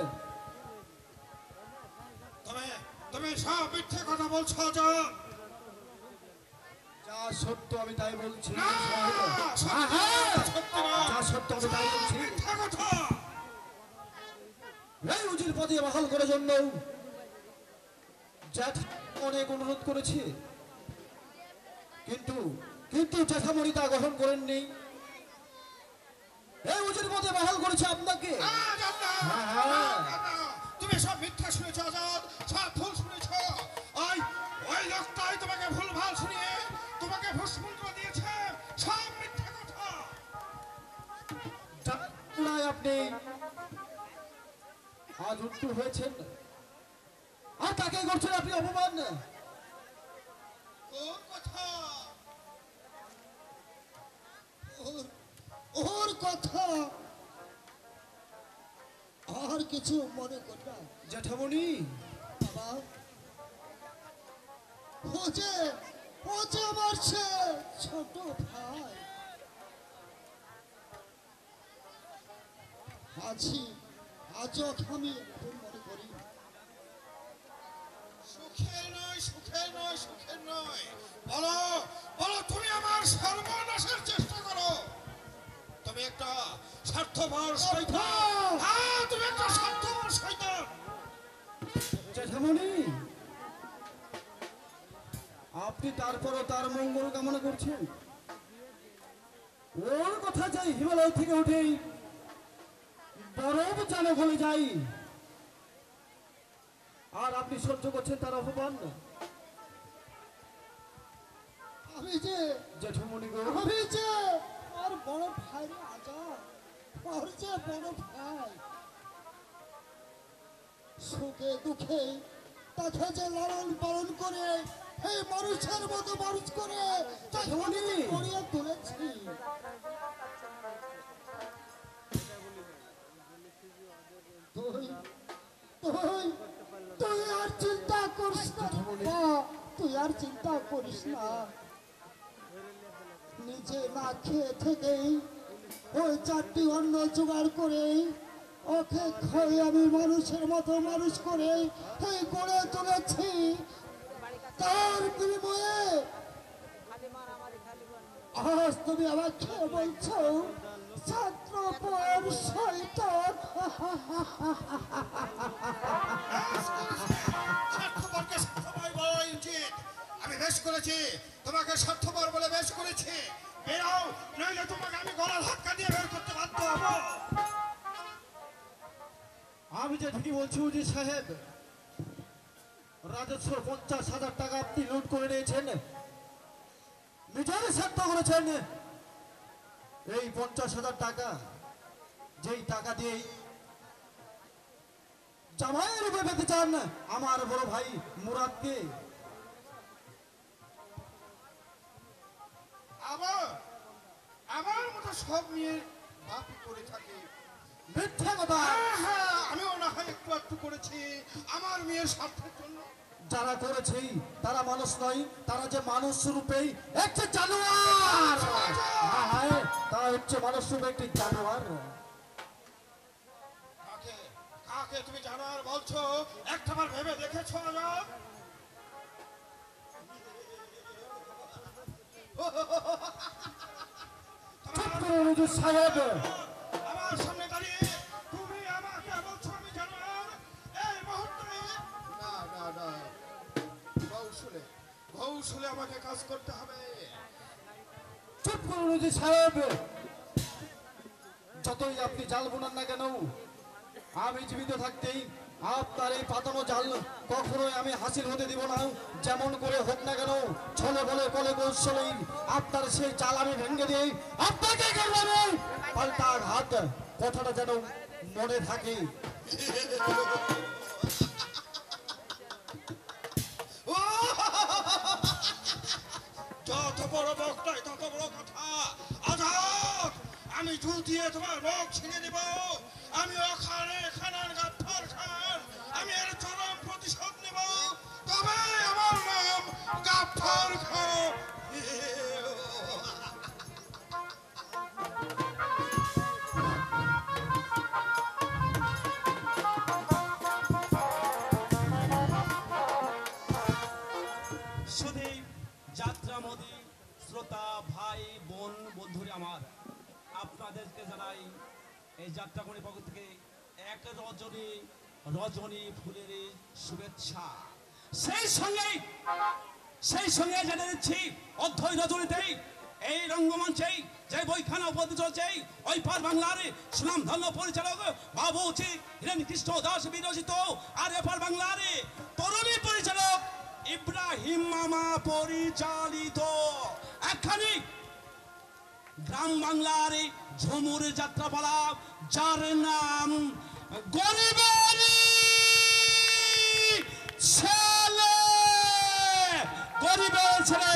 তুমি সব মিথ্যে কথা বলছো আজাদ। যা সত্য আমি তাই বলছি। না, সত্যি না। যা সত্য আমি তাই বলছি। মিথ্যা কথা। এই উজির পদে বহাল করার জন্য জ্যাঠ অনেক অনুরোধ করেছি। কিন্তু কিন্তু জ্যাঠামণি তা গ্রহণ করেননি। এই উজির মধ্যে বহাল করেছে আপনাকে। হ্যাঁ। তুমি সব মিথ্যা শুনেছ আজাদ, সব ভুল শুনেছ। ওই ওই লোকটাই তোমাকে ভুলভাল শুনিয়ে তোমাকে ভুসমন্ত্র দিয়েছে, সব মিথ্যা কথা। নাই আপনি আজ উত্তর হয়েছেন আর তাকে করছেন আপনি অপমান। কোন কথা? ওর কথা আর কিছু মনে কর না জ্যাঠামণি। বাবা। ও যে আমার সে ছোট ভাই। আজও আমি এখন মনে করি। সুখের নয়, সুখের নয়, সুখের নয়। বলো বলো, তুমি আমার সর্বনাশের চেষ্টা করো। তুমি একটা স্বার্থপর শয়তান। হ্যাঁ, তুমি একটা স্বার্থপর শয়তান। জ্যাঠামণি, আপনি তারপরও তার মঙ্গল কামনা করছেন। ওর কথা যাই হিমালয় থেকে উঠেই বরফ যেন গলে যাই, আর আপনি সহ্য করছেন তার অপমান। আমি যে জ্যাঠামণি গো, আমি যে আর বড় ভাই রে আজাদ, ওর যে বড় ভাই। সুখে দুঃখে তাকে যে লালন পালন করে এই মানুষের মতো মানুষ করে তাকে গড়িয়ে তুলেছি। তুই তুই তুই আর চিন্তা করিস না বাবা, তুই আর চিন্তা করিস না। নিজে না খেয়ে থেকেই ওই 4টি অন্ন জোগাড় করে ওকে খাই আমি মানুষের মতো মানুষ করে এই গড়ে তুলেছি। তার বিনিময়ে আজ তুমি আমাকে বলছো ছাত্রপর শয়তান। স্বার্থপরকে স্বার্থপর বলা উচিত। আমি বেশ করেছি, তোমাকে স্বার্থপর বলে বেশ করেছি। বেরাও, নইলে তোমাকে আমি গলার ধাক্কা দিয়ে বের করতে বাধ্য হবো। আমি যে ঠিকই বলছি উজির সাহেব, রাজস্ব 50,000 টাকা আপনি লুট করে নিয়েছেন, নিজের স্বার্থ করেছেন। এই 50,000 টাকা, যেই টাকা দিয়েই জামাইয়ের রূপে পেতে চান আমার বড় ভাই মুরাদকে। আমার মতো সব মেয়ের বাপই করে থাকে। মিথ্যা কথা। হ্যাঁ, আমিও না হয় একটু একটু করেছি আমার মেয়ের স্বার্থের জন্য। যারা করেছে তারা মানুষ নয়, তারা যে মানুষ রূপেই একটি জানোয়ার। হ্যাঁ, তা হচ্ছে মানুষ রূপে একটি জানোয়ার। কাকে কাকে তুমি জানোয়ার বলছো? একটাবার ভেবে দেখেছো আজাদ? চুপ করুন হুজুর সাহেব। আমার সামনে দাঁড়িয়ে তুমি আমাকে বলছো আমি জানোয়ার? এই মুহূর্তে না না না, কৌশলে আমাকে কাজ করতে হবে। চুপ করুন হুজুর সাহেব। যতই আপনি জাল বোনান না কেন, আমি জীবিত থাকতেই আপনার এই পাতানো জাল কখনোই আমি হাসিল হতে দিব না। যেমন করে হোক না কেন, ছলে বলে কলে কৌশলেই আপনার সেই জাল আমি ভেঙে দিই। আপনাকে করবে পাল্টা ঘাত, কথাটা যেন মনে থাকে। যত বড় বক্তাই তত বড় কথা। আজাদ, আমি জু দিয়ে তোমার মুখ ছিঁড়ে দেব। আমি ওখানে খানার গাদ্দার খান, আমি এর চরম প্রতিশোধ নেব। তবে আমার নাম গাদ্দার খান। সুধীর যাত্রা মোদী শ্রোতা ভাই বোন বন্ধুরা আমার, আপনাদেরকে জানাই এই যাত্রা কোণের পক্ষ থেকে এক রজনী ফুলের শুভেচ্ছা। সেই সঙ্গে জানিয়ে দিচ্ছি অধ্যয় রজনীতেই এই রঙ্গমঞ্চেই যে বইখানা উপস্থিত হচ্ছে ওই পার বাংলার সুনামধন্য পরিচালক বাবু হিরেন কৃষ্ণ দাস বিরচিত আর এপার বাংলার তরুণী পরিচালক ইব্রাহিম মামা পরিচালিত একখানি গ্রাম বাংলার ঝুমুর যাত্রাপালা যার নাম গরিবের ছেলে গরিবের ছেলে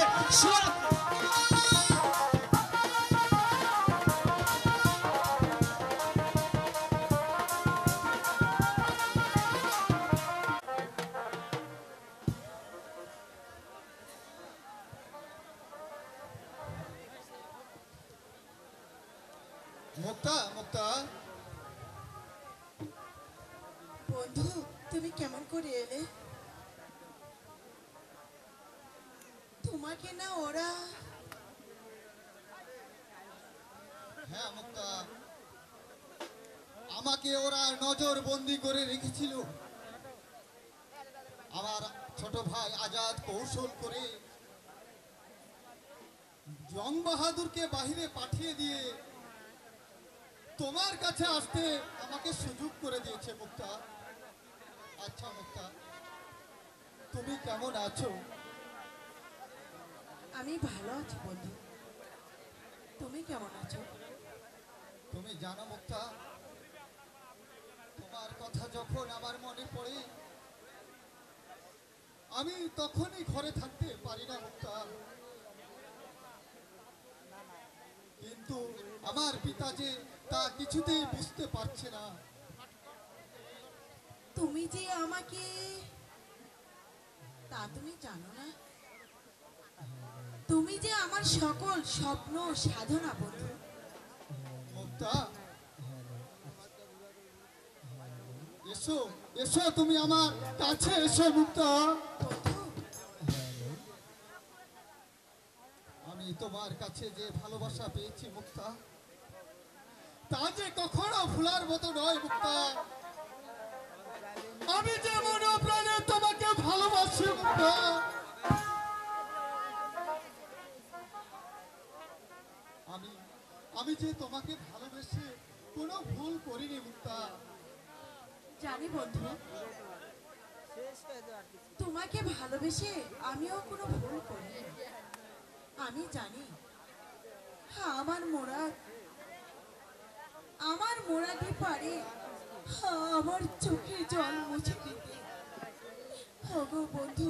মুক্তা মুক্তা বন্ধু তুমি কেমন করে এলে? তোমাকে না ওরা হ্যাঁ মুক্তা, আমাকে ওরা নজর বন্দি করে রেখেছিল। আমার ছোট ভাই আজাদ কৌশল করে জং বাহাদুরকে বাহিরে পাঠিয়ে দিয়ে তোমার কাছে আসতে আমাকে সুযোগ করে দিয়েছে মুক্তা। আচ্ছা মুক্তা, তুমি কেমন আছো? আমি ভালো আছি বন্ধু, তুমি কেমন আছো? তুমি জানো মুক্তা, তোমার কথা যখন আমার মনে পড়ে আমি তখনই ঘরে থাকতে পারি না মুক্তা। কিন্তু আমার পিতা যে তা কিছুতেই বুঝতে পারছে না। তুমি যে আমাকে তা তুমি জানো না? তুমি যে আমার সকল স্বপ্ন সাধনা বন্ধু। মুক্তা, এসো এসো, তুমি আমার কাছে এসো মুক্তা। বন্ধু আমি তোমার কাছে যে ভালোবাসা পেয়েছি মুক্তা, তা যে কখনো ভুলার মতো নয় মুক্তা। আমি যে মনে প্রাণে তোমাকে ভালোবাসি মুক্তা। আমি আমি যে তোমাকে ভালোবেসে কোনো ভুল করিনি মুক্তা। জানি বন্ধু, তোমাকে ভালোবেসে আমিও কোনো ভুল করিনি। আমি জানি আমার মোরাতে পারে আমার চোখে জল মুছে দিতে। ওগো বন্ধু,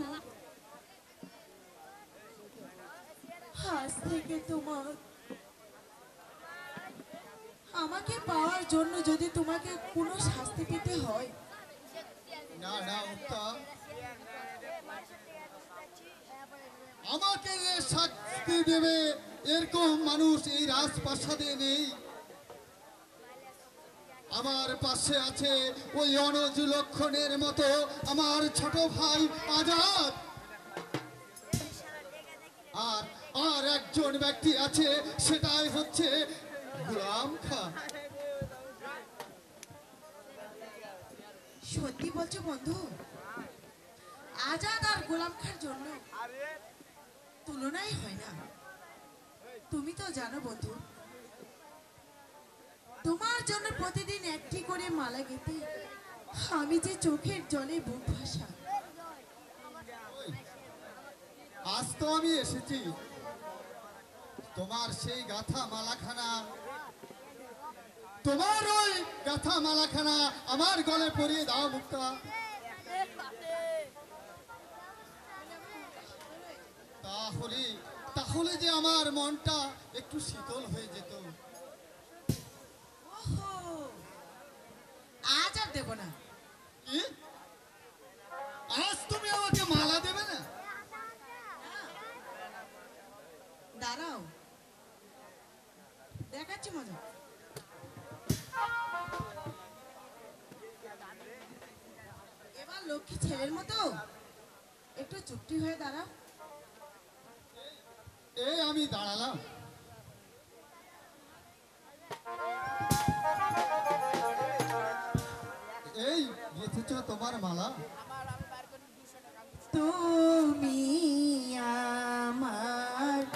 আজ থেকে তোমার আমাকে পাওয়ার জন্য যদি তোমাকে কোনো শাস্তি পেতে হয়, না না মুক্তা, আমাকে যে শাস্তি দেবে এরকম মানুষ এই রাজপ্রাসাদে নেই। আমার পাশে আছে ওই অনুজ লক্ষণের মতো আমার ছোট ভাই আজাদ, আর আর একজন ব্যক্তি আছে, সেটাই হচ্ছে গোলাম খাঁ। সত্যি বলছো বন্ধু? আজাদ আর গোলাম খাঁর জন্য তুলনাই হয় না। তুমি তো জানো বন্ধু, তোমার জন্য প্রতিদিন একটি করে মালা গেঁথে আমি যে চোখের জলে বুক ভাসা। আজ তো আমি এসেছি তোমার সেই গাথা মালাখানা, তোমার ওই গাথা মালাখানা আমার গলে পরিয়ে দাও মুক্তা। তাহলে তাহলে যে আমার মনটা একটু শীতল হয়ে যেত। ওহো, আজ আর দেব না। কি? আজ তুমি আমাকে মালা দেবে না? দাঁড়াও, দেখাচ্ছি মজা। এবার লক্ষ্মী ছেলের মতো একটু চুপটি হয়ে দাঁড়াও। এই আমি দাঁড়ালাম। এই গেঁথেছ তোমার মালা? তুমি আমার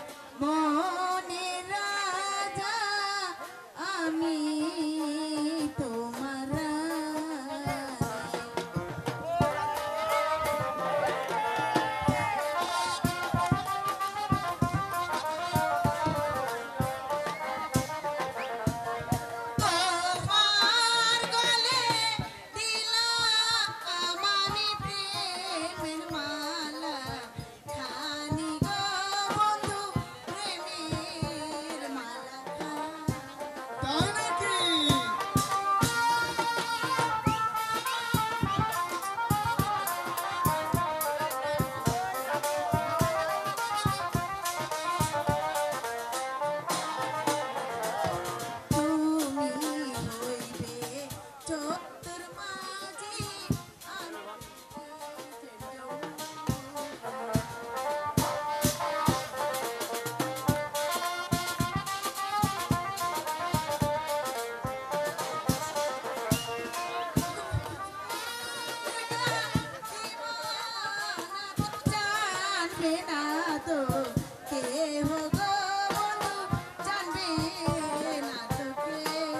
আসবে না তো কেহ গো বন্ধু জানবে না তো কেহ।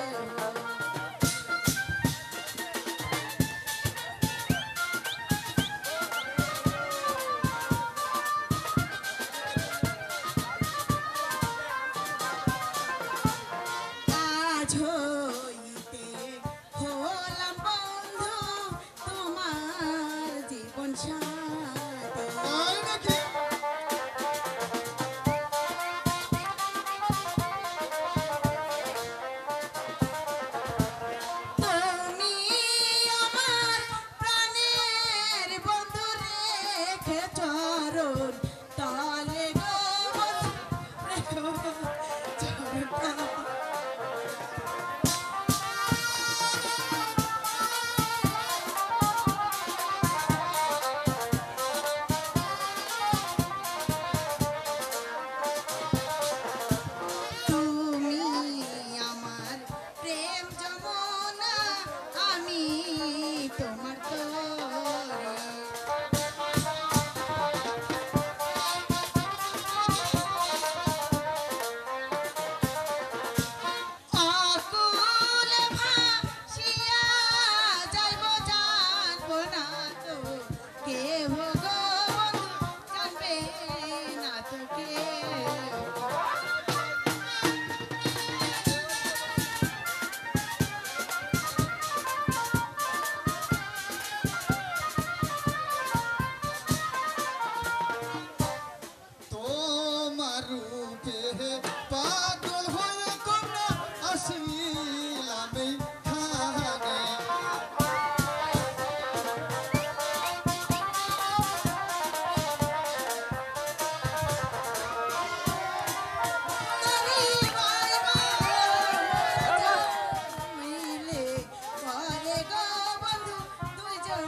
আজ হইতে হলাম বন্ধু তোমার জীবন সাথী। তাই নাকি? তুমি আমার প্রাণের বন্ধু রেখে চরণ তলে গো বন্ধু, চরণ তলে। তুমি আমার প্রেম যমুনা, আমি তোমার তরে। অকুলে ভাসিয়া যাইব, জানব না তো কেহ গো বন্ধু, জানবে না তো কেহ। তোমার রূপে পাগল হয়ে কন্যা আসিলাম এইখানে। মিলে করে গো বন্ধু দুইজন।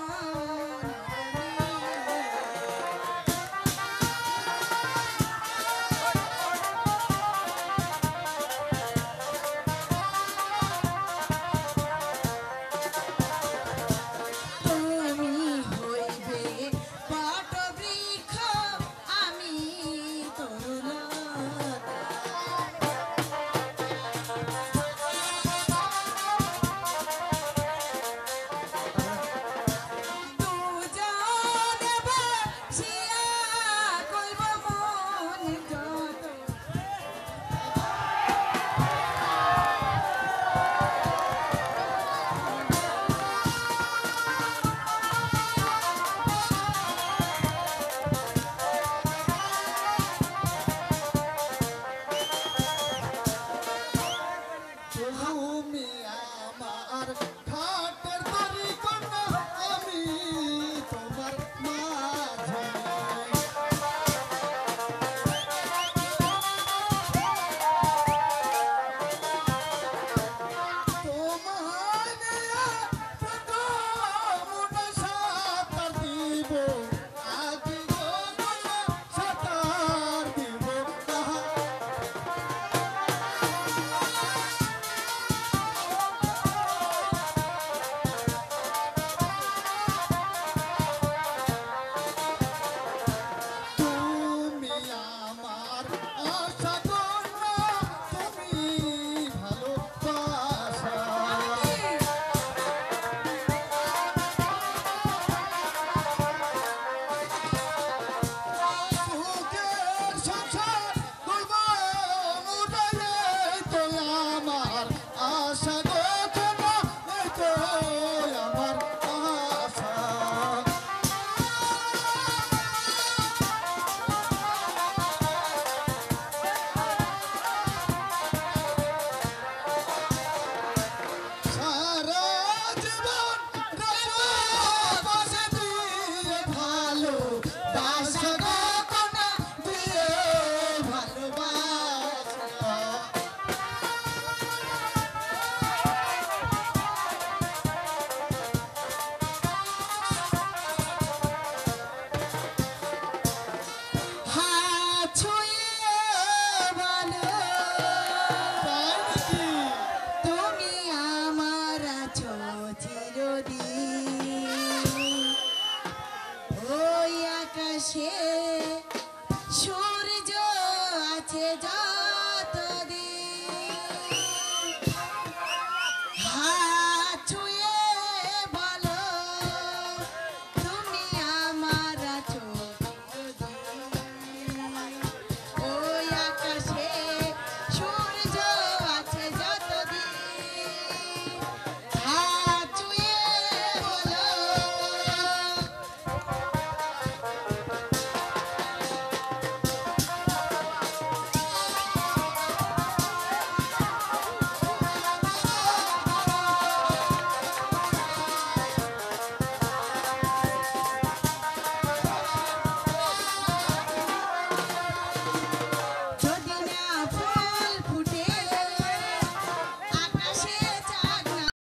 তুমি হইবে বটবৃক্ষ, আমি তরুলতা। দুজনে বসিয়া কইব মন যত। তুমি আমার ঘাটের তরি কন্যা, আমি তোমার মাঝে। তোমার নেয়া প্রথম সাঁতার দিব, আগে গো কন্যা সাঁতার দিব না। তুমি আমার আশা কন্যা, তুমি ভালোবাসা। সুখের সংসার করব মুরারে, তো আমার আশা গো কন্যা, এই তো আমার আশা। সারা জীবন ভালোবাসা দিয়ে ভালো বাসা গো কন্যা, দিয়ে ভালোবাসা। হাত ছুঁয়ে বলো তাই নাকি? তুমি আমার আছো চিরদিন। ওই আকাশে শোন